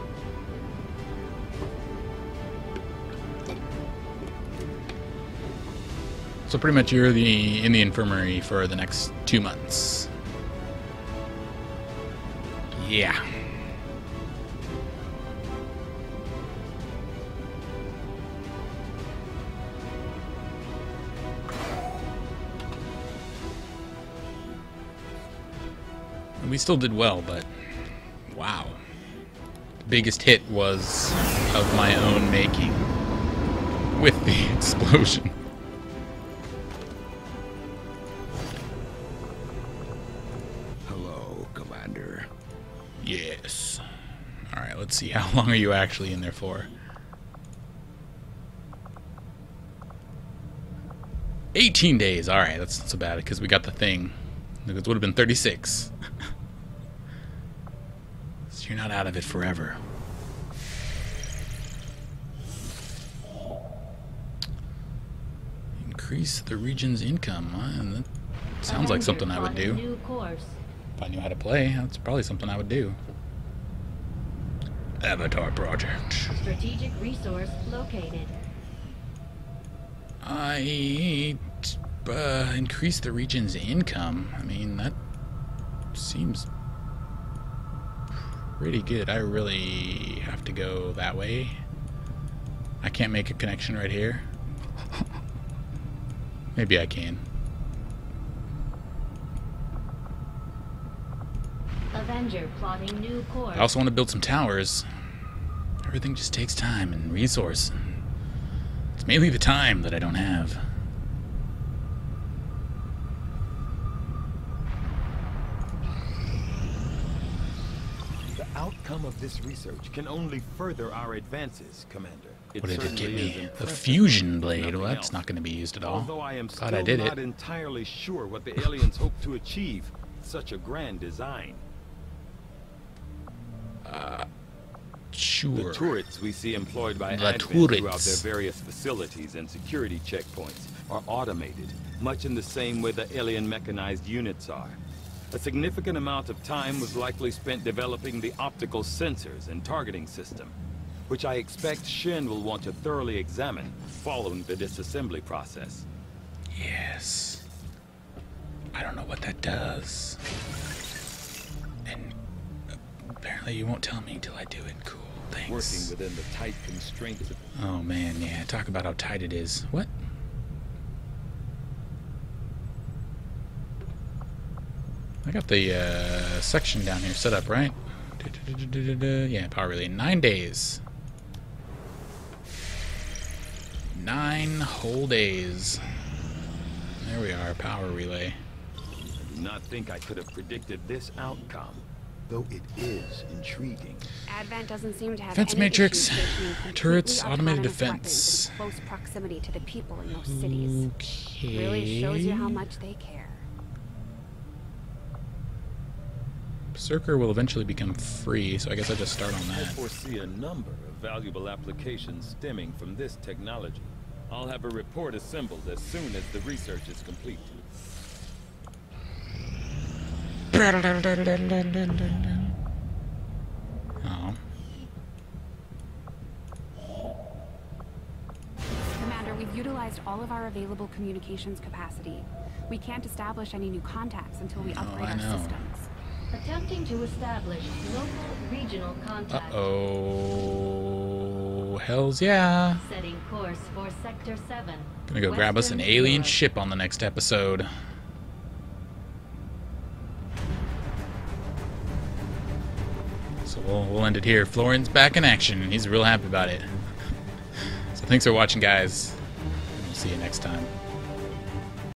So pretty much you're in the infirmary for the next 2 months. Yeah. We still did well, but wow. The biggest hit was of my own making with the explosion. Hello, Commander. Yes. Alright, let's see. How long are you actually in there for? 18 days. Alright, that's not so bad because we got the thing. It would have been 36. So you're not out of it forever. Increase the region's income. That sounds like something I would do. New course. If I knew how to play, that's probably something I would do. Avatar Project. Strategic resource located. Increase the region's income. I mean, that seems pretty good. I really have to go that way. I can't make a connection right here. Maybe I can. Avenger plotting new course. I also want to build some towers. Everything just takes time and resource. It's mainly the time that I don't have. The outcome of this research can only further our advances, Commander. What did it certainly get is me? The impressive, fusion but blade. nothing Well, that's else. not going to be used at all. Although I am Glad still I did not it. entirely sure what the aliens hope to achieve with such a grand design. Sure. The turrets we see employed by The Advent throughout their turrets. various facilities and security checkpoints are automated, much in the same way the alien mechanized units are. A significant amount of time was likely spent developing the optical sensors and targeting system, which I expect Shen will want to thoroughly examine following the disassembly process. Yes. I don't know what that does. And apparently you won't tell me until I do it. Cool. Thanks. Working within the tight constraints of... Oh man, yeah. Talk about how tight it is. What? I got the section down here set up, right? Yeah, power relay. 9 days. 9 whole days. There we are, power relay. I do not think I could have predicted this outcome, though it is intriguing. Advent doesn't seem to have Defense any matrix, issues issuing completely turrets, automated autonomous defense. weapons in close proximity to the people in those cities. Okay. Really shows you how much they care. Berserker will eventually become free, so I guess I just start on I that. foresee a number of valuable applications stemming from this technology. I'll have a report assembled as soon as the research is complete. Oh. Commander, we've utilized all of our available communications capacity. We can't establish any new contacts until we upgrade I our know. systems. Attempting to establish local regional contact. Uh-oh. Hells yeah. Setting course for Sector 7. Gonna go grab us an Western alien Shore. ship on the next episode. So we'll end it here. Florin's back in action, and he's real happy about it. So thanks for watching, guys. We'll see you next time.